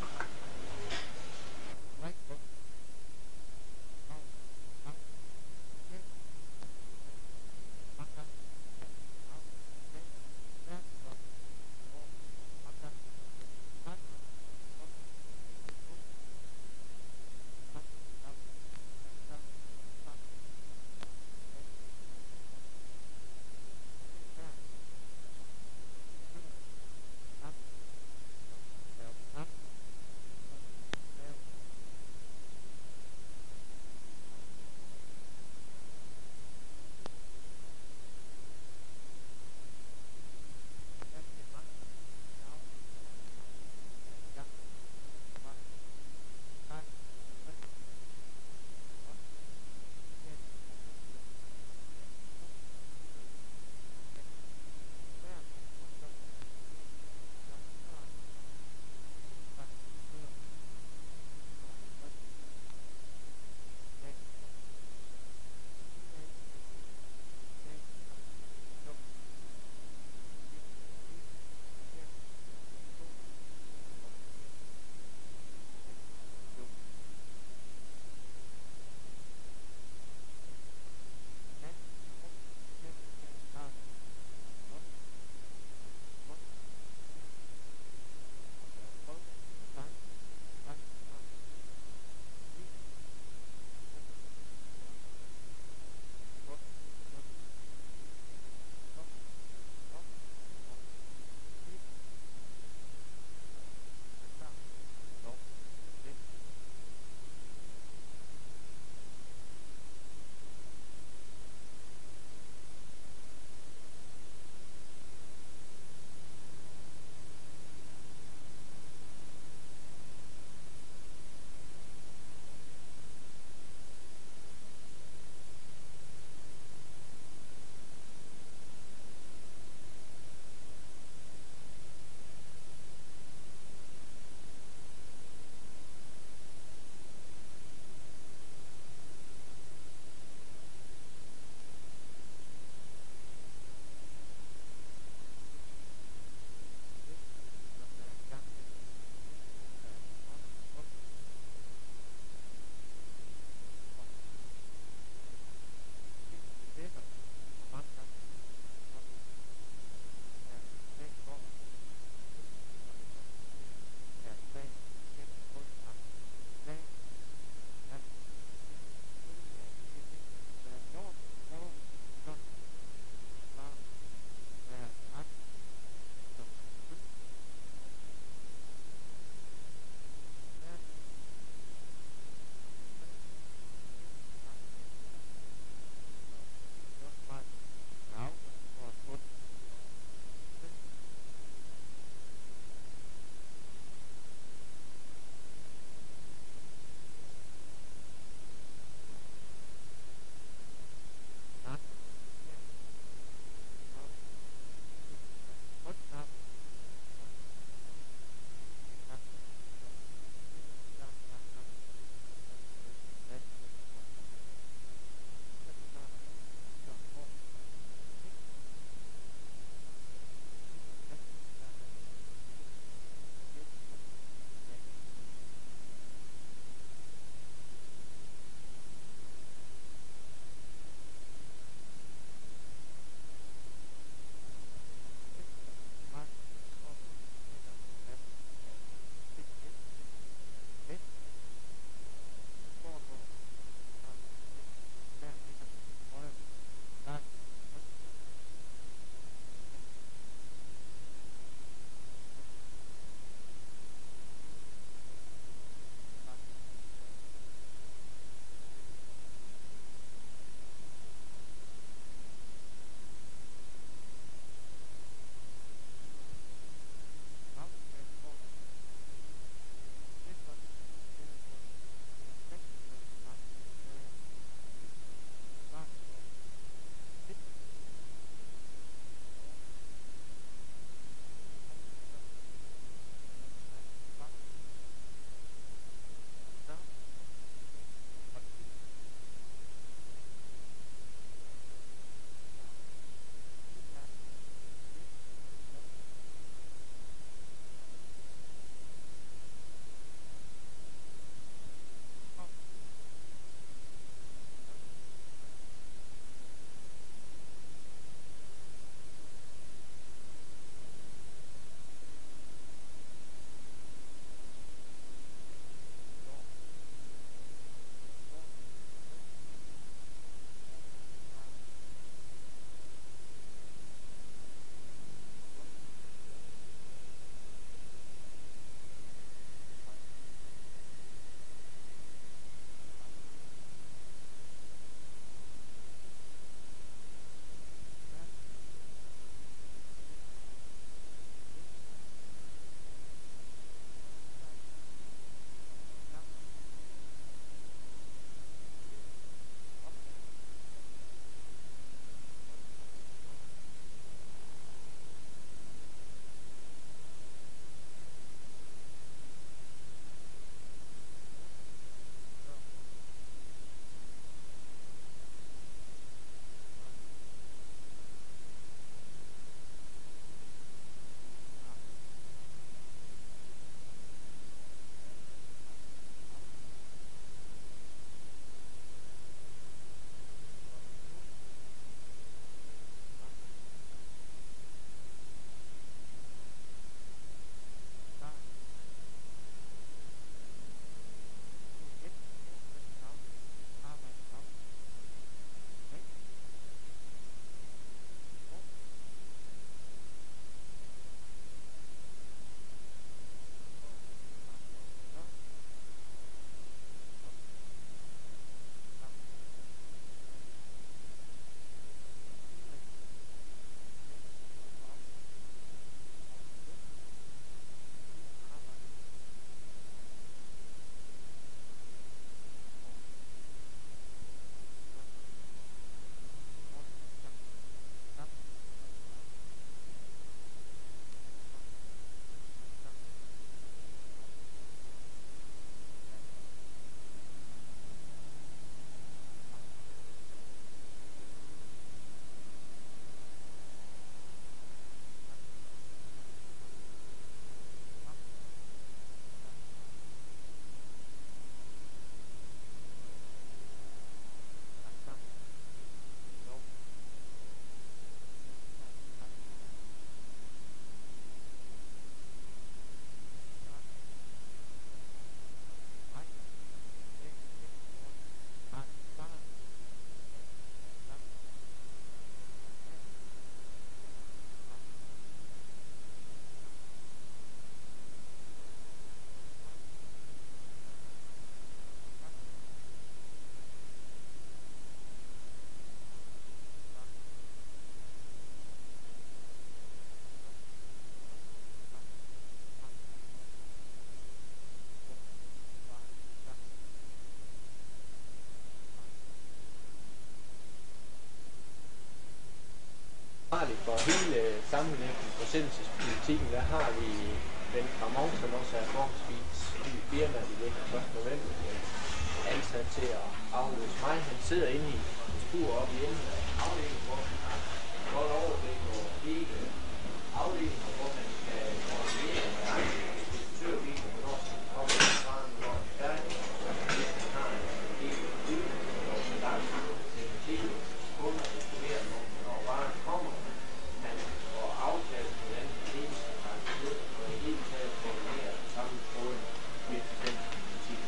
For hele sammenlægningen, forsendelsespolitikken, der har vi den Ramon, som også er forholdsvis ny firma, vi ved den første november, ansat til at afløse mig. Han sidder inde i en skur oppe i enden af afdelingen, hvor han har godt overblik over hele afdelingen, hvor han kan koordinere med andre inspektørbiler, hvornår han kommer til stranden, hvor han er færdig, hvis han har en del udvikling, hvor han er langt til en til kunder, estimerer, hvornår varen kommer. Han får aftalt, hvordan det skal praktisere, og i hele taget koordinere sammen med med den politik.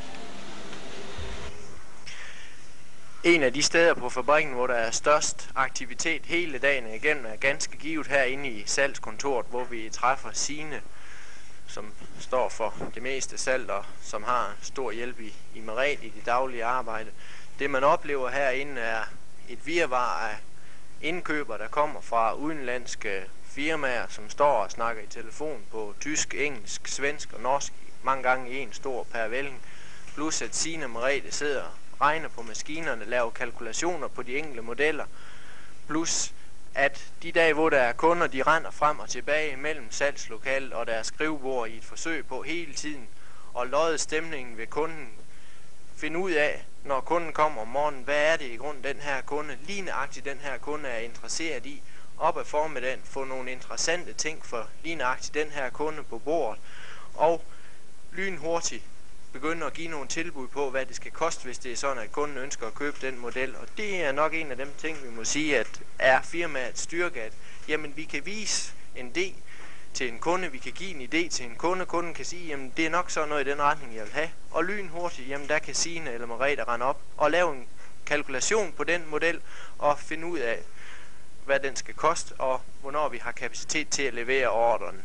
En af de steder på fabrikken, hvor der er størst aktivitet hele dagen igennem, er ganske givet herinde i salgskontoret, hvor vi træffer Signe, som står for det meste salg og som har stor hjælp i, i Meret i det daglige arbejde. Det man oplever herinde er et virvar af indkøber, der kommer fra udenlandske firmaer, som står og snakker i telefon på tysk, engelsk, svensk og norsk, mange gange i en stor parvælling, plus at Signe og Merete sidder regner på maskinerne, laver kalkulationer på de enkelte modeller, plus at de dage, hvor der er kunder, de render frem og tilbage mellem salgslokalet og deres skrivebord i et forsøg på hele tiden og lodde stemningen ved kunden, finde ud af, når kunden kommer om morgenen, hvad er det i grund den her kunde, lige nøjagtigt den her kunde er interesseret i, op ad formiddagen få nogle interessante ting for lige nøjagtigt den her kunde på bordet, og lynhurtigt begynde at give nogle tilbud på, hvad det skal koste, hvis det er sådan, at kunden ønsker at købe den model. Og det er nok en af dem ting, vi må sige, at er firmaets styrke, at jamen, vi kan vise en idé til en kunde, vi kan give en idé til en kunde, kunden kan sige, jamen det er nok sådan noget i den retning, jeg vil have. Og lynhurtigt, jamen der kan Signe eller Merete rende op og lave en kalkulation på den model og finde ud af, hvad den skal koste, og hvornår vi har kapacitet til at levere ordren.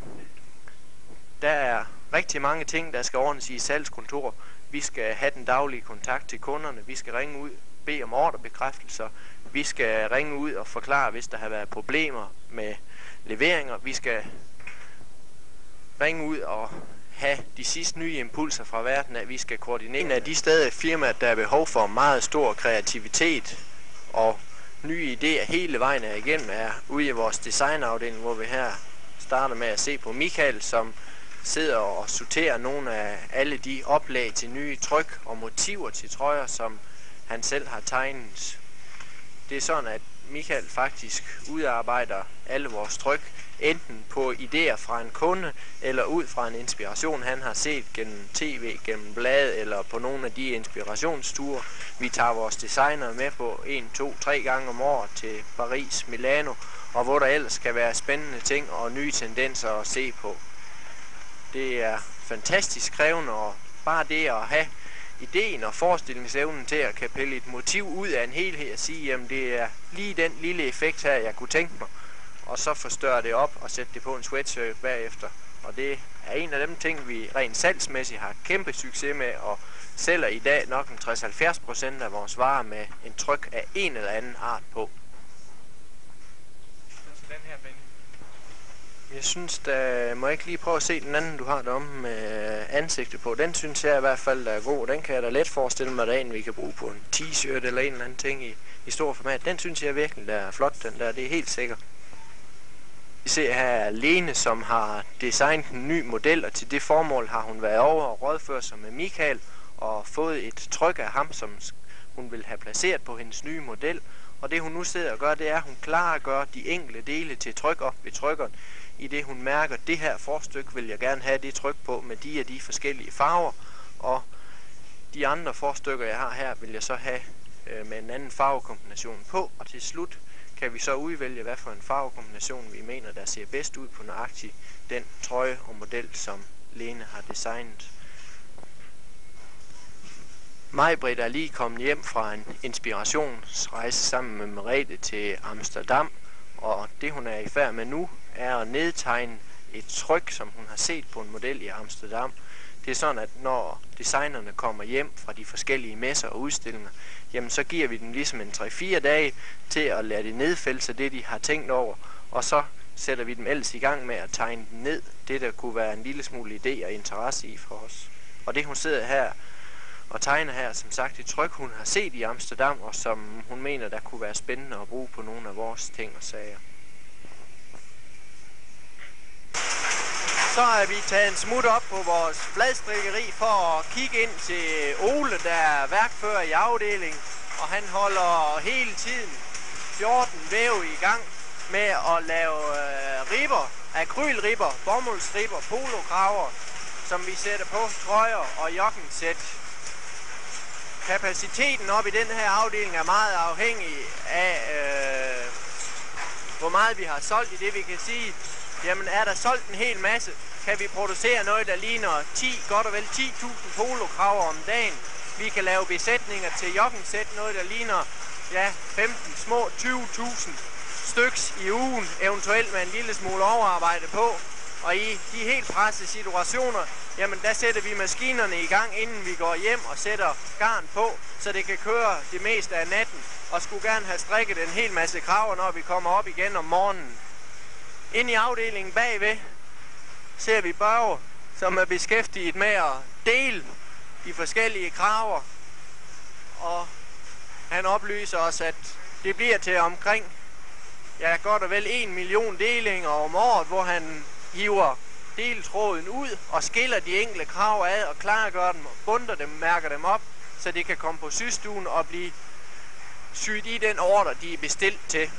Der er rigtig mange ting, der skal ordnes i salgskontor. Vi skal have den daglige kontakt til kunderne. Vi skal ringe ud, bede om ordrebekræftelser. Vi skal ringe ud og forklare, hvis der har været problemer med leveringer. Vi skal ringe ud og have de sidste nye impulser fra verden, at vi skal koordinere. En af de steder i firmaet, der er behov for meget stor kreativitet og nye idéer hele vejen er igennem, er ude i vores designafdeling, hvor vi her starter med at se på Michael, som sidder og sorterer nogle af alle de oplag til nye tryk og motiver til trøjer, som han selv har tegnet. Det er sådan, at Michael faktisk udarbejder alle vores tryk, enten på idéer fra en kunde, eller ud fra en inspiration, han har set gennem tv, gennem blade, eller på nogle af de inspirationsture. Vi tager vores designer med på en, to, tre gange om året til Paris, Milano, og hvor der ellers skal være spændende ting og nye tendenser at se på. Det er fantastisk krævende, og bare det at have ideen og forestillingsevnen til at kan pille et motiv ud af en helhed og sige, jamen det er lige den lille effekt her, jeg kunne tænke mig, og så forstørre det op og sætte det på en sweatshirt bagefter. Og det er en af dem ting, vi rent salgsmæssigt har kæmpe succes med, og sælger i dag nok en tres til halvfjerds procent af vores varer med en tryk af en eller anden art på. Den her, Benny. Jeg synes, der må jeg ikke lige prøve at se den anden, du har deromme med ansigtet på. Den synes jeg i hvert fald, der er god. Den kan jeg da let forestille mig, der er en, vi kan bruge på en t-shirt eller en eller anden ting i, i stor format. Den synes jeg virkelig, der er flot, den der. Det er helt sikkert. Vi ser her Lene, som har designet en ny model, og til det formål har hun været over og rådført sig med Michael og fået et tryk af ham, som hun vil have placeret på hendes nye model. Og det hun nu sidder og gør, det er, at hun klarer at gøre de enkelte dele til tryk op ved trykkeren, i det hun mærker, at det her forstykke vil jeg gerne have det tryk på med de og de forskellige farver, og de andre forstykker, jeg har her, vil jeg så have øh, med en anden farvekombination på, og til slut kan vi så udvælge, hvad for en farvekombination vi mener, der ser bedst ud på nøjagtigt den trøje og model, som Lene har designet. Maj-Britt er lige kommet hjem fra en inspirationsrejse sammen med Merete til Amsterdam, og det hun er i færd med nu, er at nedtegne et tryk, som hun har set på en model i Amsterdam. Det er sådan, at når designerne kommer hjem fra de forskellige messer og udstillinger, jamen så giver vi dem ligesom en tre til fire dage til at lade det nedfælde sig det, de har tænkt over, og så sætter vi dem ellers i gang med at tegne den ned, det der kunne være en lille smule idé og interesse i for os. Og det hun sidder her og tegner her, som sagt, et tryk, hun har set i Amsterdam, og som hun mener, der kunne være spændende at bruge på nogle af vores ting og sager. så er vi taget en smut op på vores fladstrikkeri for at kigge ind til Ole, der er værkfører i afdelingen. Og han holder hele tiden fjorten væv i gang med at lave øh, ribber, akrylribber, bomuldsribber, polokraver, som vi sætter på trøjer og joggensæt. Kapaciteten op i den her afdeling er meget afhængig af, øh, hvor meget vi har solgt i det, vi kan sige. Jamen, er der solgt en hel masse, kan vi producere noget, der ligner ti, godt og vel ti tusind polokraver om dagen. Vi kan lave besætninger til joggensæt, noget, der ligner ja, femten små tyve tusind styks i ugen, eventuelt med en lille smule overarbejde på. Og i de helt pressede situationer, jamen der sætter vi maskinerne i gang, inden vi går hjem og sætter garn på, så det kan køre det meste af natten. Og skulle gerne have strikket en hel masse kraver, når vi kommer op igen om morgenen. Inde i afdelingen bagved ser vi Børge, som er beskæftiget med at dele de forskellige kraver. Og han oplyser os, at det bliver til omkring ja, godt og vel en million delinger om året, hvor han hiver deltråden ud og skiller de enkelte krav ad og klargør dem, bunder dem, mærker dem op, så de kan komme på systuen og blive syet i den ordre, de er bestilt til.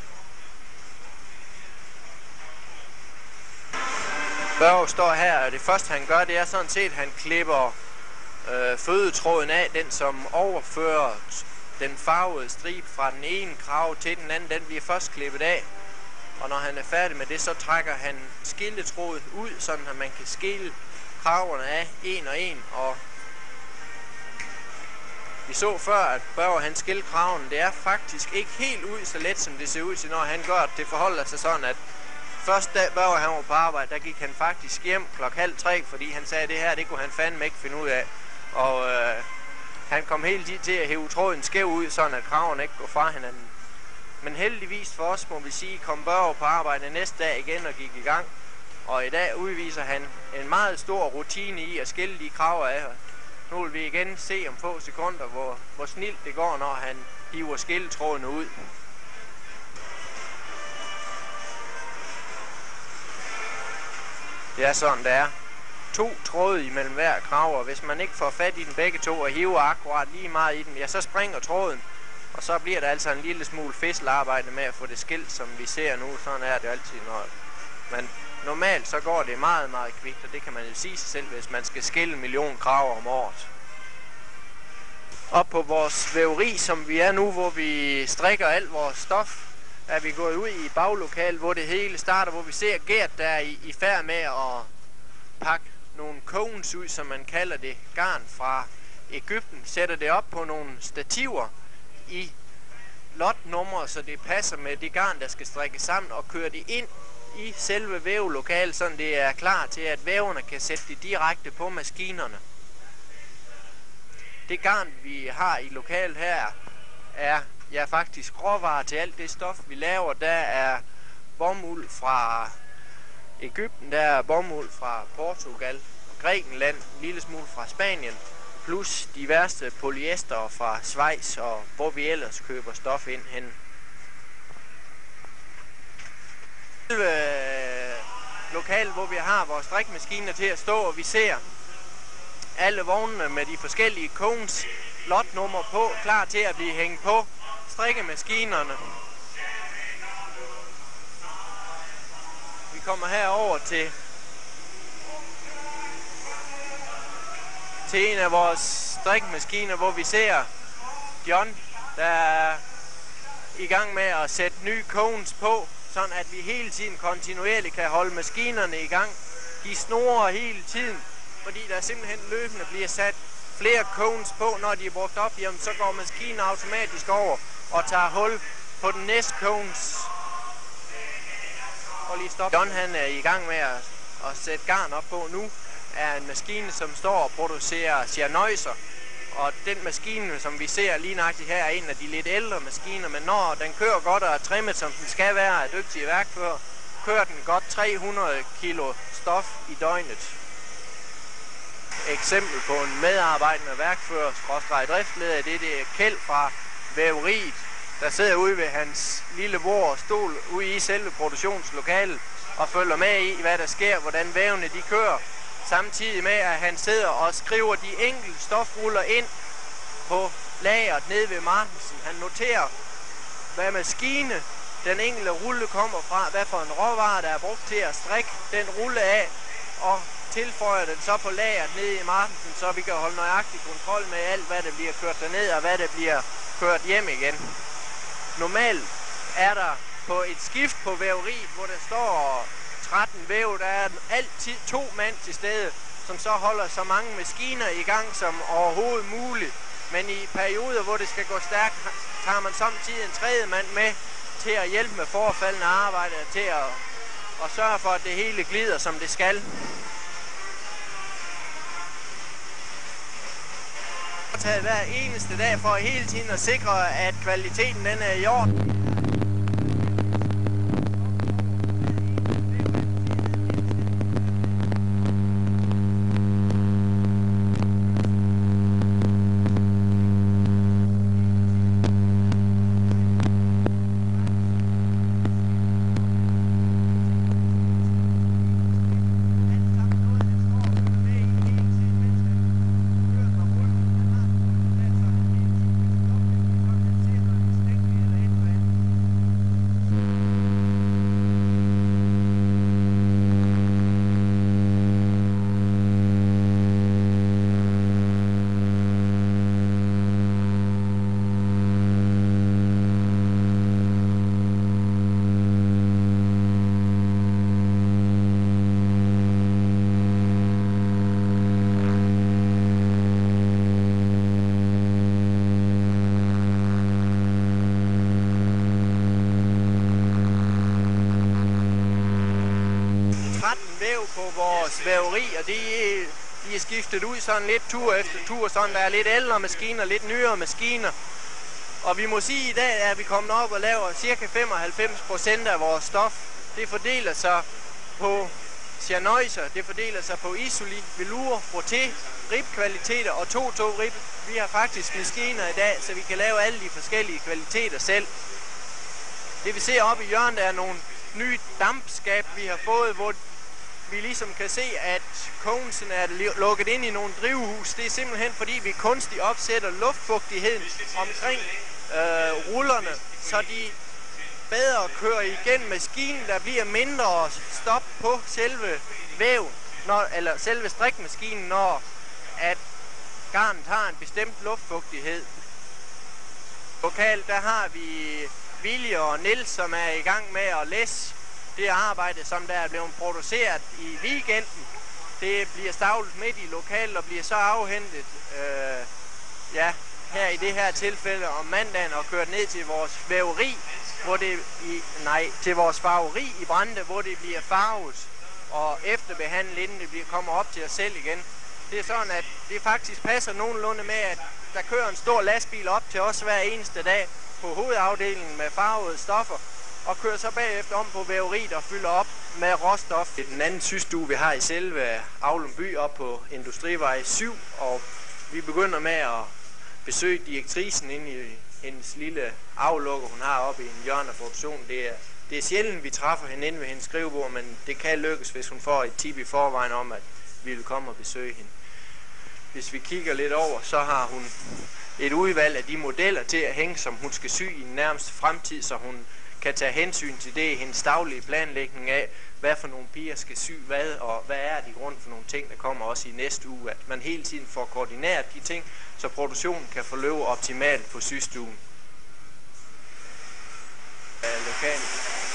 Børge står her, og det første han gør, det er sådan set, at han klipper øh, fødetråden af, den som overfører den farvede stribe fra den ene krav til den anden, den bliver først klippet af. Og når han er færdig med det, så trækker han skilletråden ud, sådan at man kan skille kraverne af en og en. Og vi så før, at Børge han skiller kravene. Det er faktisk ikke helt ud så let, som det ser ud til, når han gør det. Det forholder sig sådan, at først da Børge han var på arbejde, der gik han faktisk hjem klokken halv tre, fordi han sagde, at det her, det kunne han fandme ikke finde ud af. Og øh, han kom hele tiden til at hæve tråden skæv ud, sådan at kravene ikke går fra hinanden. Men heldigvis for os, må vi sige, kom Børge på arbejde næste dag igen og gik i gang. Og i dag udviser han en meget stor rutine i at skille de kraver af. Nu vil vi igen se om få sekunder, hvor, hvor snilt det går, når han hiver skilletrådene ud. Det er sådan, det er. To tråde imellem hver krav, og hvis man ikke får fat i den begge to og hiver akkurat lige meget i den, ja, så springer tråden. Og så bliver der altså en lille smule fisselarbejde med at få det skilt, som vi ser nu. Sådan er det altid, når man normalt så går det meget, meget kvikt, og det kan man jo sige sig selv, hvis man skal skille en million kraver om året. Op på vores væveri, som vi er nu, hvor vi strikker alt vores stof, er vi gået ud i baglokal, hvor det hele starter, hvor vi ser Gert, der er i, i færd med at pakke nogle cones ud, som man kalder det, garn fra Egypten, sætter det op på nogle stativer i lotnumre, så det passer med det garn, der skal strikkes sammen, og kører det ind i selve vævelokalet, så det er klar til, at væverne kan sætte det direkte på maskinerne. Det garn, vi har i lokalet her, er ja, faktisk råvarer til alt det stof, vi laver. Der er bomuld fra Egypten, der er bomuld fra Portugal, Grækenland, en lille smule fra Spanien, plus diverse polyester fra Schweiz, og hvor vi ellers køber stof ind hen. Lokalet, hvor vi har vores strikmaskiner til at stå, og vi ser alle vognene med de forskellige cones, lotnummer på, klar til at blive hængt på strikkemaskinerne. Vi kommer herover til til en af vores strikmaskiner, hvor vi ser John, der er i gang med at sætte nye cones på, sådan at vi hele tiden kontinuerligt kan holde maskinerne i gang. De snorer hele tiden, fordi der simpelthen løbende bliver sat flere cones på. Når de er brugt op, jamen, så går maskinen automatisk over og tager hul på den næste cones. Og lige stop. John han er i gang med at, at sætte garn op på nu, er en maskine, som står og producerer cyanøjser. Og den maskine, som vi ser lige nøjagtigt her, er en af de lidt ældre maskiner, men når den kører godt og er trimmet, som den skal være, er dygtig værkfører, kører den godt tre hundrede kilo stof i døgnet. Eksempel på en medarbejdende værkfører, skråstreg driftleder, det, det er Kjeld fra væveriet, der sidder ude ved hans lille bord og stol ude i selve produktionslokalet og følger med i, hvad der sker, hvordan vævene de kører. Samtidig med, at han sidder og skriver de enkelte stofruller ind på lageret nede ved Martensen. Han noterer, hvad maskine den enkelte rulle kommer fra, hvad for en råvare, der er brugt til at strikke den rulle af, og tilføjer den så på lageret nede i Martensen, så vi kan holde nøjagtig kontrol med alt, hvad der bliver kørt derned, og hvad der bliver kørt hjem igen. Normalt er der på et skift på væveriet, hvor der står tretten væv, der er altid to mand til stede, som så holder så mange maskiner i gang som overhovedet muligt. Men i perioder, hvor det skal gå stærkt, tager man samtidig en tredje mand med til at hjælpe med forfaldende arbejde, til at, at sørge for, at det hele glider, som det skal. Taget hver eneste dag for hele tiden at sikre, at kvaliteten den er i orden. Væv på vores væveri, og de, de er skiftet ud sådan lidt tur efter tur, sådan der er lidt ældre maskiner, lidt nyere maskiner. Og vi må sige, at i dag er vi kommet op og laver cirka femoghalvfems procent af vores stof. Det fordeler sig på cyanøjser, det fordeler sig på isoli, velour, frotté, ribkvaliteter og to-to rib. Vi har faktisk maskiner i dag, så vi kan lave alle de forskellige kvaliteter selv. Det vi ser oppe i hjørnet er nogle nye dampskab, vi har fået, hvor vi ligesom kan se, at kogelsen er lukket ind i nogle drivhus. Det er simpelthen fordi, vi kunstigt opsætter luftfugtigheden omkring øh, rullerne, så de bedre kører igennem maskinen. Der bliver mindre stop på selve væv, når, eller selve strikmaskinen, når at garnet har en bestemt luftfugtighed. Lokalt der har vi Vilje og Niels, som er i gang med at læse det arbejde, som der er blevet produceret i weekenden. Det bliver stavlet midt i lokalet og bliver så afhentet øh, ja, her i det her tilfælde om mandagen og kørt ned til vores væveri, hvor det i, nej, til vores farveri i Brande, hvor det bliver farvet og efterbehandlet, inden det bliver, kommer op til os selv igen. Det er sådan, at det faktisk passer nogenlunde med, at der kører en stor lastbil op til os hver eneste dag på hovedafdelingen med farvede stoffer, og kører så bagefter om på væveriet og fylder op med råstof. Det er den anden systue, vi har i selve Aulum by op på Industrivej syv, og vi begynder med at besøge direktrisen inde i hendes lille aflukker, hun har oppe i en hjørne af produktionen. Det er, det er sjældent, vi træffer hende inde ved hendes skrivebord, men det kan lykkes, hvis hun får et tip i forvejen om, at vi vil komme og besøge hende. Hvis vi kigger lidt over, så har hun et udvalg af de modeller til at hænge, som hun skal sy i den nærmeste fremtid, så hun kan tage hensyn til det i hendes daglige planlægning af, hvad for nogle piger skal sy hvad, og hvad er de grund for nogle ting, der kommer også i næste uge. At man hele tiden får koordineret de ting, så produktionen kan forløbe optimalt på systuen. Lokalt.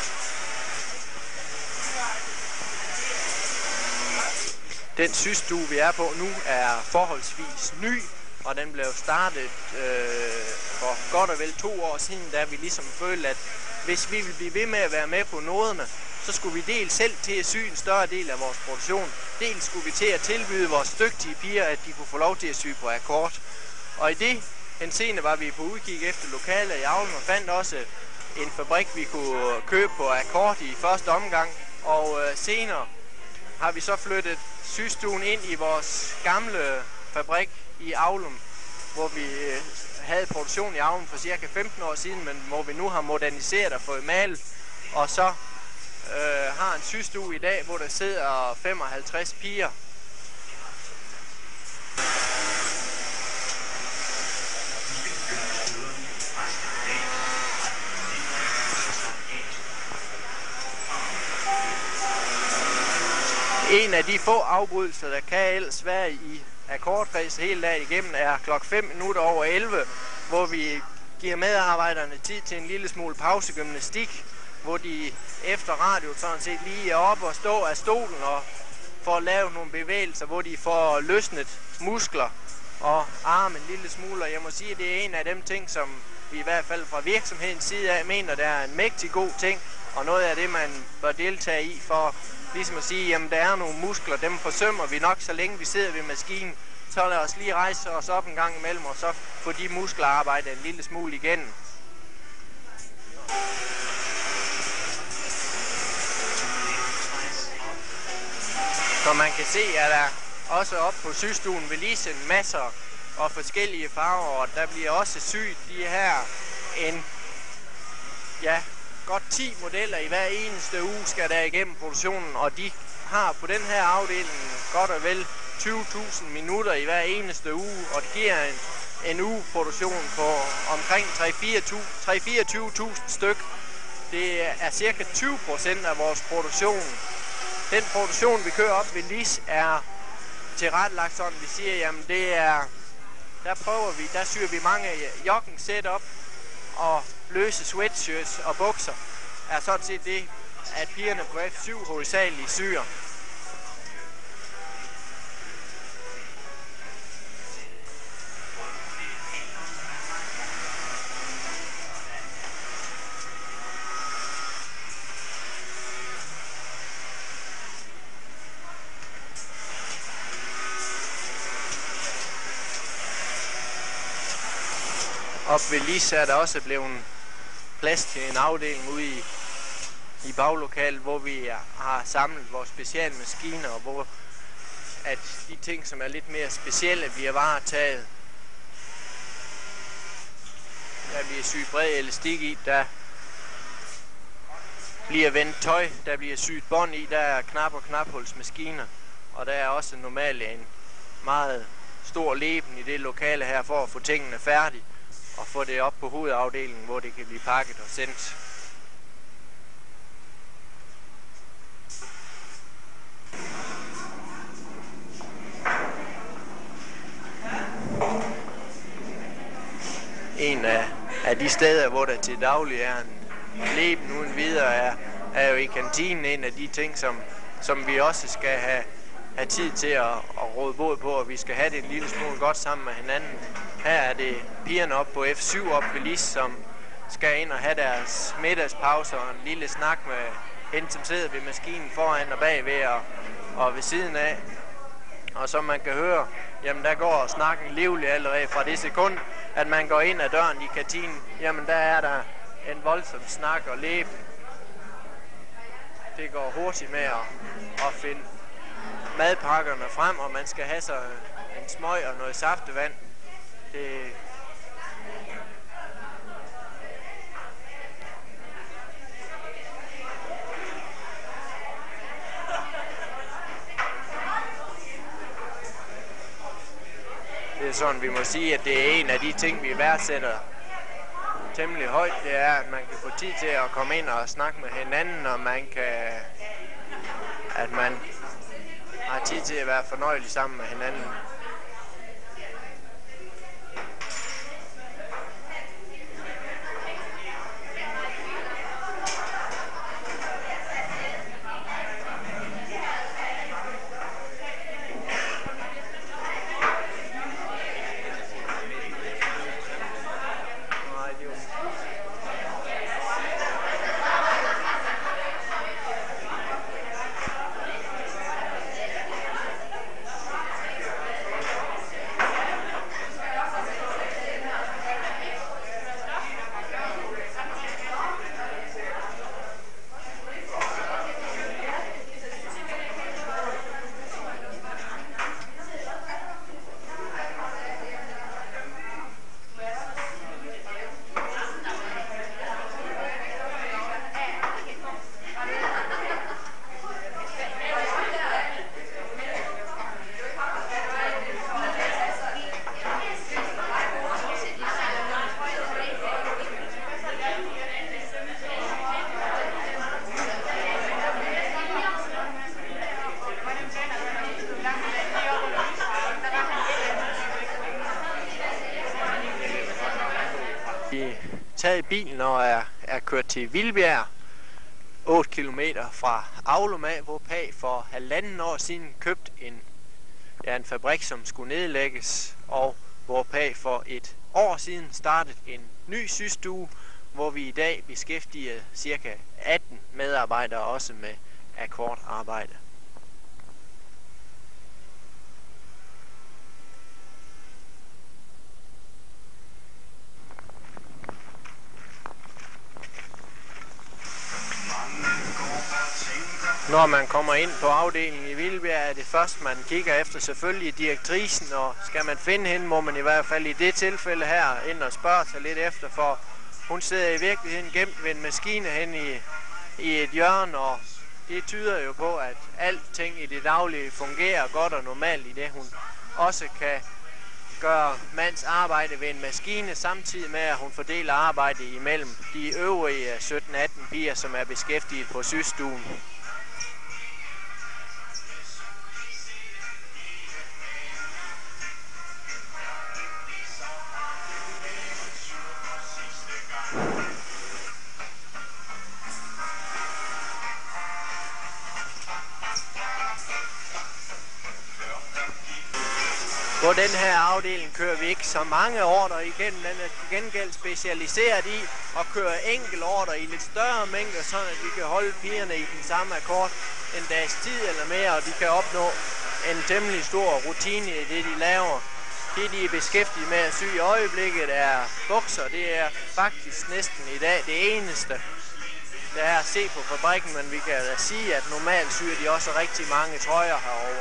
Den systue, vi er på nu, er forholdsvis ny, og den blev startet øh, for godt og vel to år siden, da vi ligesom følte, at hvis vi ville blive ved med at være med på noderne, så skulle vi dels selv til at sy en større del af vores produktion. Dels skulle vi til at tilbyde vores dygtige piger, at de kunne få lov til at sy på akkord. Og i det henseende var vi på udkig efter lokaler i Aulum og fandt også en fabrik, vi kunne købe på akkord i første omgang. Og øh, senere har vi så flyttet systuen ind i vores gamle fabrik i Aulum, hvor vi havde produktion i avlen for cirka femten år siden, men hvor vi nu har moderniseret og fået malet, og så øh, har en systue i dag, hvor der sidder femoghalvtreds piger. En af de få afbrydelser, der kan ellers være i akkordkreds hele dagen igennem, er klokken fem minutter over elleve, hvor vi giver medarbejderne tid til en lille smule pausegymnastik, hvor de efter radio sådan set lige er oppe og stå af stolen og får lavet nogle bevægelser, hvor de får løsnet muskler og arme en lille smule. Og jeg må sige, at det er en af dem ting, som vi i hvert fald fra virksomhedens side af mener, der er en mægtig god ting, og noget af det, man bør deltage i for ligesom at sige, jamen der er nogle muskler, dem forsømmer vi nok, så længe vi sidder ved maskinen. Så lad os lige rejse os op en gang imellem, og så få de muskler arbejde en lille smule igennem. Så man kan se, at der også op på systuen vil lige sende masser og forskellige farver, og der bliver også syet de her en, ja, godt ti modeller i hver eneste uge skal der igennem produktionen, og de har på den her afdeling godt og vel tyve tusind minutter i hver eneste uge, og det giver en, en ugeproduktion på omkring tre til fireogtyve tusind styk. Det er cirka tyve procent af vores produktion. Den produktion, vi kører op ved Lis, er tilrettelagt sådan, vi siger, jamen det er, der prøver vi, der syr vi mange jogging setup og løse sweatshirts og bukser, er sådan set det, at pigerne på F syv hovedsageligt syr. Op ved Lis er der også blevet plads til en afdeling ude i, i baglokalet, hvor vi har samlet vores specialmaskiner, og hvor at de ting, som er lidt mere specielle, bliver varetaget. Der bliver syet bred elastik i, der bliver vendt tøj, der bliver syet bånd i, der er knap- og knaphulsmaskiner, og der er også normalt en meget stor leben i det lokale her for at få tingene færdige og få det op på hovedafdelingen, hvor det kan blive pakket og sendt. En af, af de steder, hvor der til daglig er en leben uden videre, er, er jo i kantinen en af de ting, som, som vi også skal have, have tid til at, at råde bod på, og vi skal have det en lille smule godt sammen med hinanden. Her er det pigerne op på F syv op ved Lis, som skal ind og have deres middagspause og en lille snak med hende, som sidder ved maskinen foran og bagved og, og ved siden af. Og som man kan høre, jamen der går snakken livlig allerede fra det sekund, at man går ind ad døren i kantinen. Jamen der er der en voldsom snak og leben. Det går hurtigt med at, at finde madpakkerne frem, og man skal have så en smøg og noget saftevand. Det Det er sådan, vi må sige, at det er en af de ting, vi værdsætter temmelig højt. Det er, at man kan få tid til at komme ind og snakke med hinanden, og man kan, at man har tid til at være fornøjelig sammen med hinanden. taget bilen og er, er kørt til Vildbjerg, otte kilometer fra Aulum af, hvor Pag for halvanden år siden købte en, ja, en fabrik, som skulle nedlægges, og hvor Pag for et år siden startede en ny systue, hvor vi i dag beskæftiger cirka atten medarbejdere også med akkordarbejde. Når man kommer ind på afdelingen i Vildbjerg, er det først, man kigger efter selvfølgelig direktrisen, og skal man finde hende, må man i hvert fald i det tilfælde her ind og spørge sig lidt efter, for hun sidder i virkeligheden gemt ved en maskine hen i, i et hjørne, og det tyder jo på, at alting i det daglige fungerer godt og normalt, i det hun også kan gøre mands arbejde ved en maskine, samtidig med, at hun fordeler arbejde imellem de øvrige sytten atten piger, som er beskæftiget på systuen. På den her afdeling kører vi ikke så mange ordrer igennem. Den er gengæld specialiseret i at køre enkel ordrer i lidt større mængder, så at vi kan holde pigerne i den samme akkord en dags tid eller mere, og de kan opnå en temmelig stor rutine i det, de laver. Det, de er beskæftiget med at sy i øjeblikket, er bukser. Det er faktisk næsten i dag det eneste, der er at se på fabrikken, men vi kan da sige, at normalt syr de også rigtig mange trøjer herovre.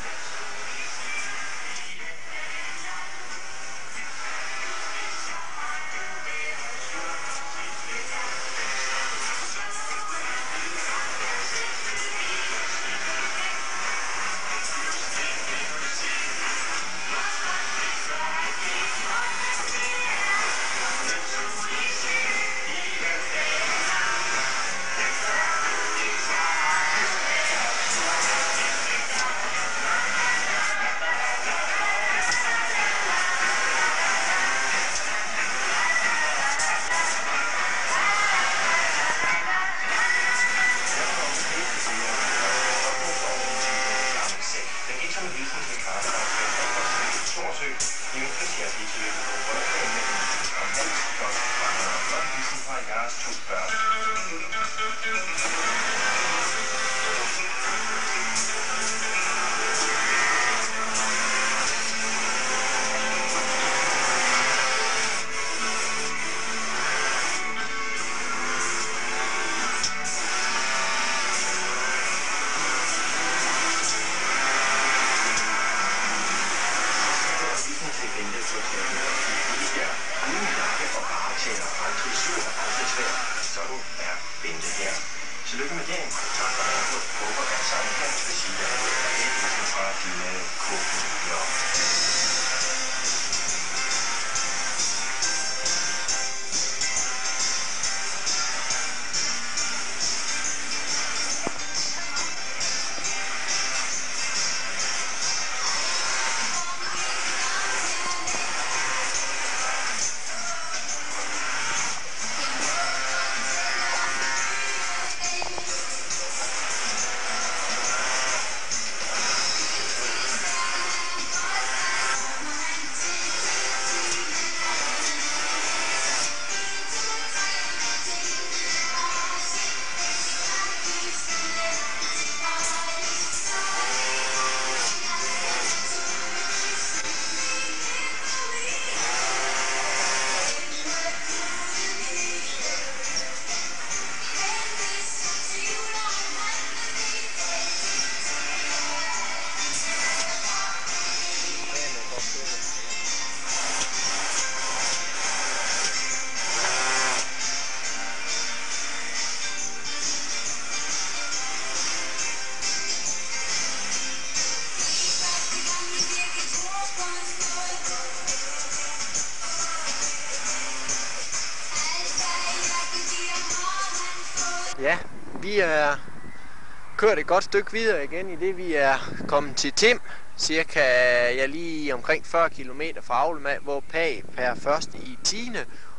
Ja, vi er kørt et godt stykke videre igen i det, vi er kommet til Tim, cirka ja, lige omkring fyrre kilometer fra Aulum af, hvor Pag per første i tiende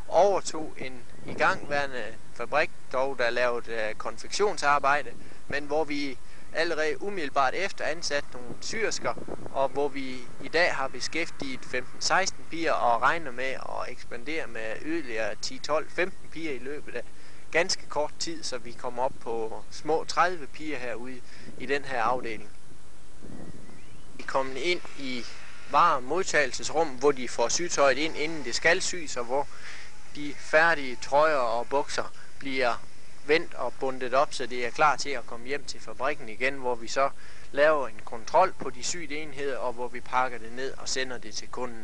overtog en igangværende fabrik, dog der lavede konfektionsarbejde, men hvor vi allerede umiddelbart efter ansat nogle syrsker, og hvor vi i dag har beskæftiget femten seksten piger og regner med at ekspandere med yderligere ti tolv femten piger i løbet af ganske kort tid, så vi kommer op på små tredive piger herude i den her afdeling. Vi kommer ind i varme modtagelsesrum, hvor de får sytøjet ind, inden det skal sys, og hvor de færdige trøjer og bukser bliver vendt og bundet op, så det er klar til at komme hjem til fabrikken igen, hvor vi så laver en kontrol på de syede enheder, og hvor vi pakker det ned og sender det til kunden.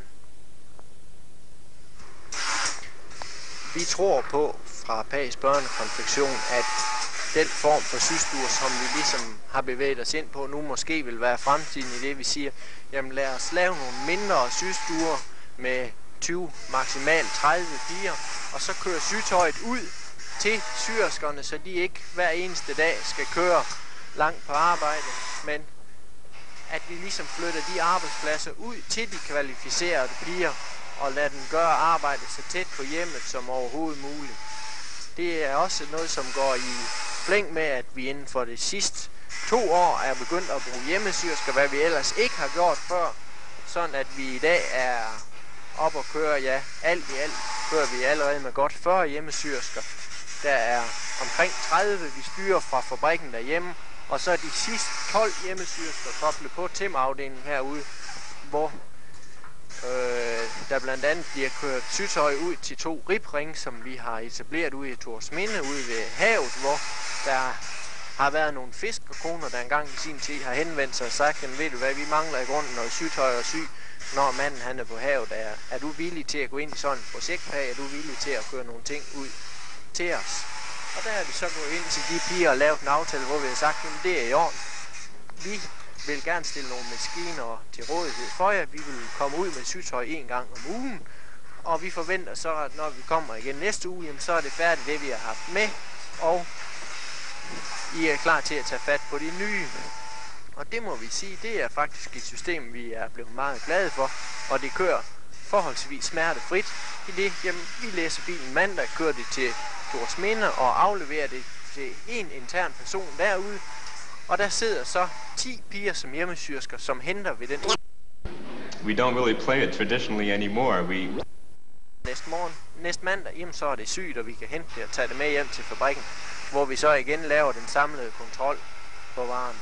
Vi tror på fra Pags Børnekonfektion, at den form for systuer, som vi ligesom har bevæget os ind på nu, måske vil være fremtiden i det, vi siger, jamen lad os lave nogle mindre systuer med tyve, maksimalt tredive piger, og så kører sytøjet ud til syrskerne, så de ikke hver eneste dag skal køre langt på arbejde, men at vi ligesom flytter de arbejdspladser ud til de kvalificerede piger, og lader dem gøre arbejdet så tæt på hjemmet som overhovedet muligt. Det er også noget, som går i flæng med, at vi inden for de sidste to år er begyndt at bruge hjemmesyrsker, hvad vi ellers ikke har gjort før, sådan at vi i dag er op og køre, ja, alt i alt kører vi allerede med godt fyrre hjemmesyrsker. Der er omkring tredive, vi styrer fra fabrikken derhjemme, og så er de sidste tolv hjemmesyrsker koblet på timmerafdelingen herude, hvor øh, der blandt andet bliver kørt sytøj ud til to ribring, som vi har etableret ude i Torsminde, ude ved havet, hvor der har været nogle fiskerkoner, der engang i sin tid har henvendt sig og sagt, jamen ved du hvad, vi mangler i grunden noget sytøj og sy, når manden han er på havet. Er, er du villig til at gå ind i sådan et projekt her? Er du villig til at køre nogle ting ud til os? Og der er vi så gået ind til de piger og lavet en aftale, hvor vi har sagt, at det er i orden. Vi vil gerne stille nogle maskiner til rådighed for jer. Vi vil komme ud med sytøj en gang om ugen. Og vi forventer så, at når vi kommer igen næste uge, jamen, så er det færdigt det, vi har haft med. Og I er klar til at tage fat på de nye. Og det må vi sige, det er faktisk et system, vi er blevet meget glade for. Og det kører forholdsvis smertefrit. I det, jamen, vi læser bilen mandag, kører det til Torsminde og afleverer det til en intern person derude. Og der sidder så ti piger som hjemmesyrsker, som henter ved den. We don't really play it traditionally anymore. We Næste morgen, næste mandag, jamen så er det sygt, og vi kan hente det og tage det med hjem til fabrikken, hvor vi så igen laver den samlede kontrol på varen.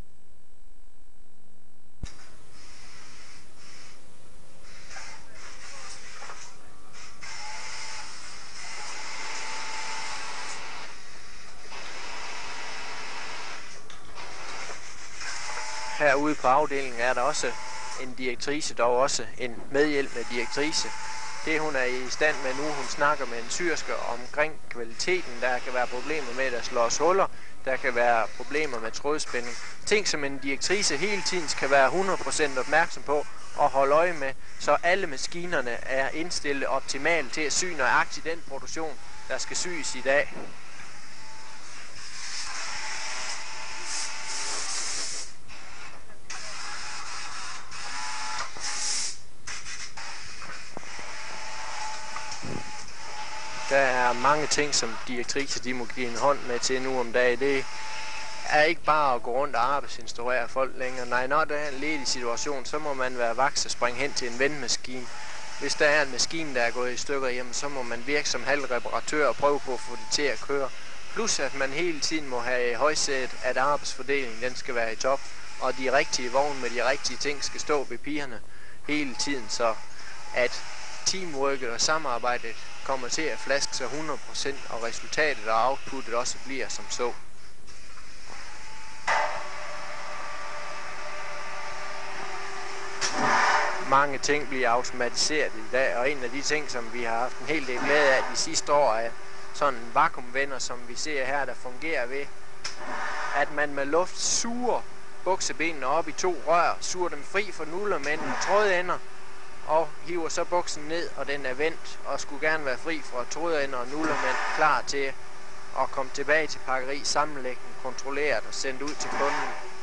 Herude på afdelingen er der også en direktrice, dog også en medhjælpende direktrice. Det hun er i stand med nu, hun snakker med en syrske omkring kvaliteten. Der kan være problemer med, at der slås huller. Der kan være problemer med trådspænding. Ting, som en direktrice hele tiden skal være hundrede procent opmærksom på og holde øje med, så alle maskinerne er indstillet optimalt til at sy nøjagtigt den produktion, der skal syes i dag. Der er mange ting, som direktriser de må give en hånd med til nu om dagen. Det er ikke bare at gå rundt og arbejdsinstruere folk længere. Nej, når der er en ledig situation, så må man være vaks og springe hen til en vendmaskine. Hvis der er en maskine, der er gået i stykker hjemme, så må man virke som halvreparatør og prøve på at få det til at køre. Plus at man hele tiden må have i højsædet, at arbejdsfordelingen den skal være i top, og de rigtige vogne med de rigtige ting skal stå ved pigerne hele tiden, så at teamworket og samarbejdet kommer til at flaske sig hundrede procent, og resultatet og outputtet også bliver som så. Mange ting bliver automatiseret i dag, og en af de ting, som vi har haft en hel del med af de sidste år, er sådan en vakuumvender, som vi ser her, der fungerer ved, at man med luft suger buksebenene op i to rør, suger dem fri for nullermænd og trådender, og hiver så buksen ned, og den er vendt, og skulle gerne være fri fra trådender og nullermænd, klar til at komme tilbage til pakkeri, sammenlægning, kontrolleret og sendt ud til kunden.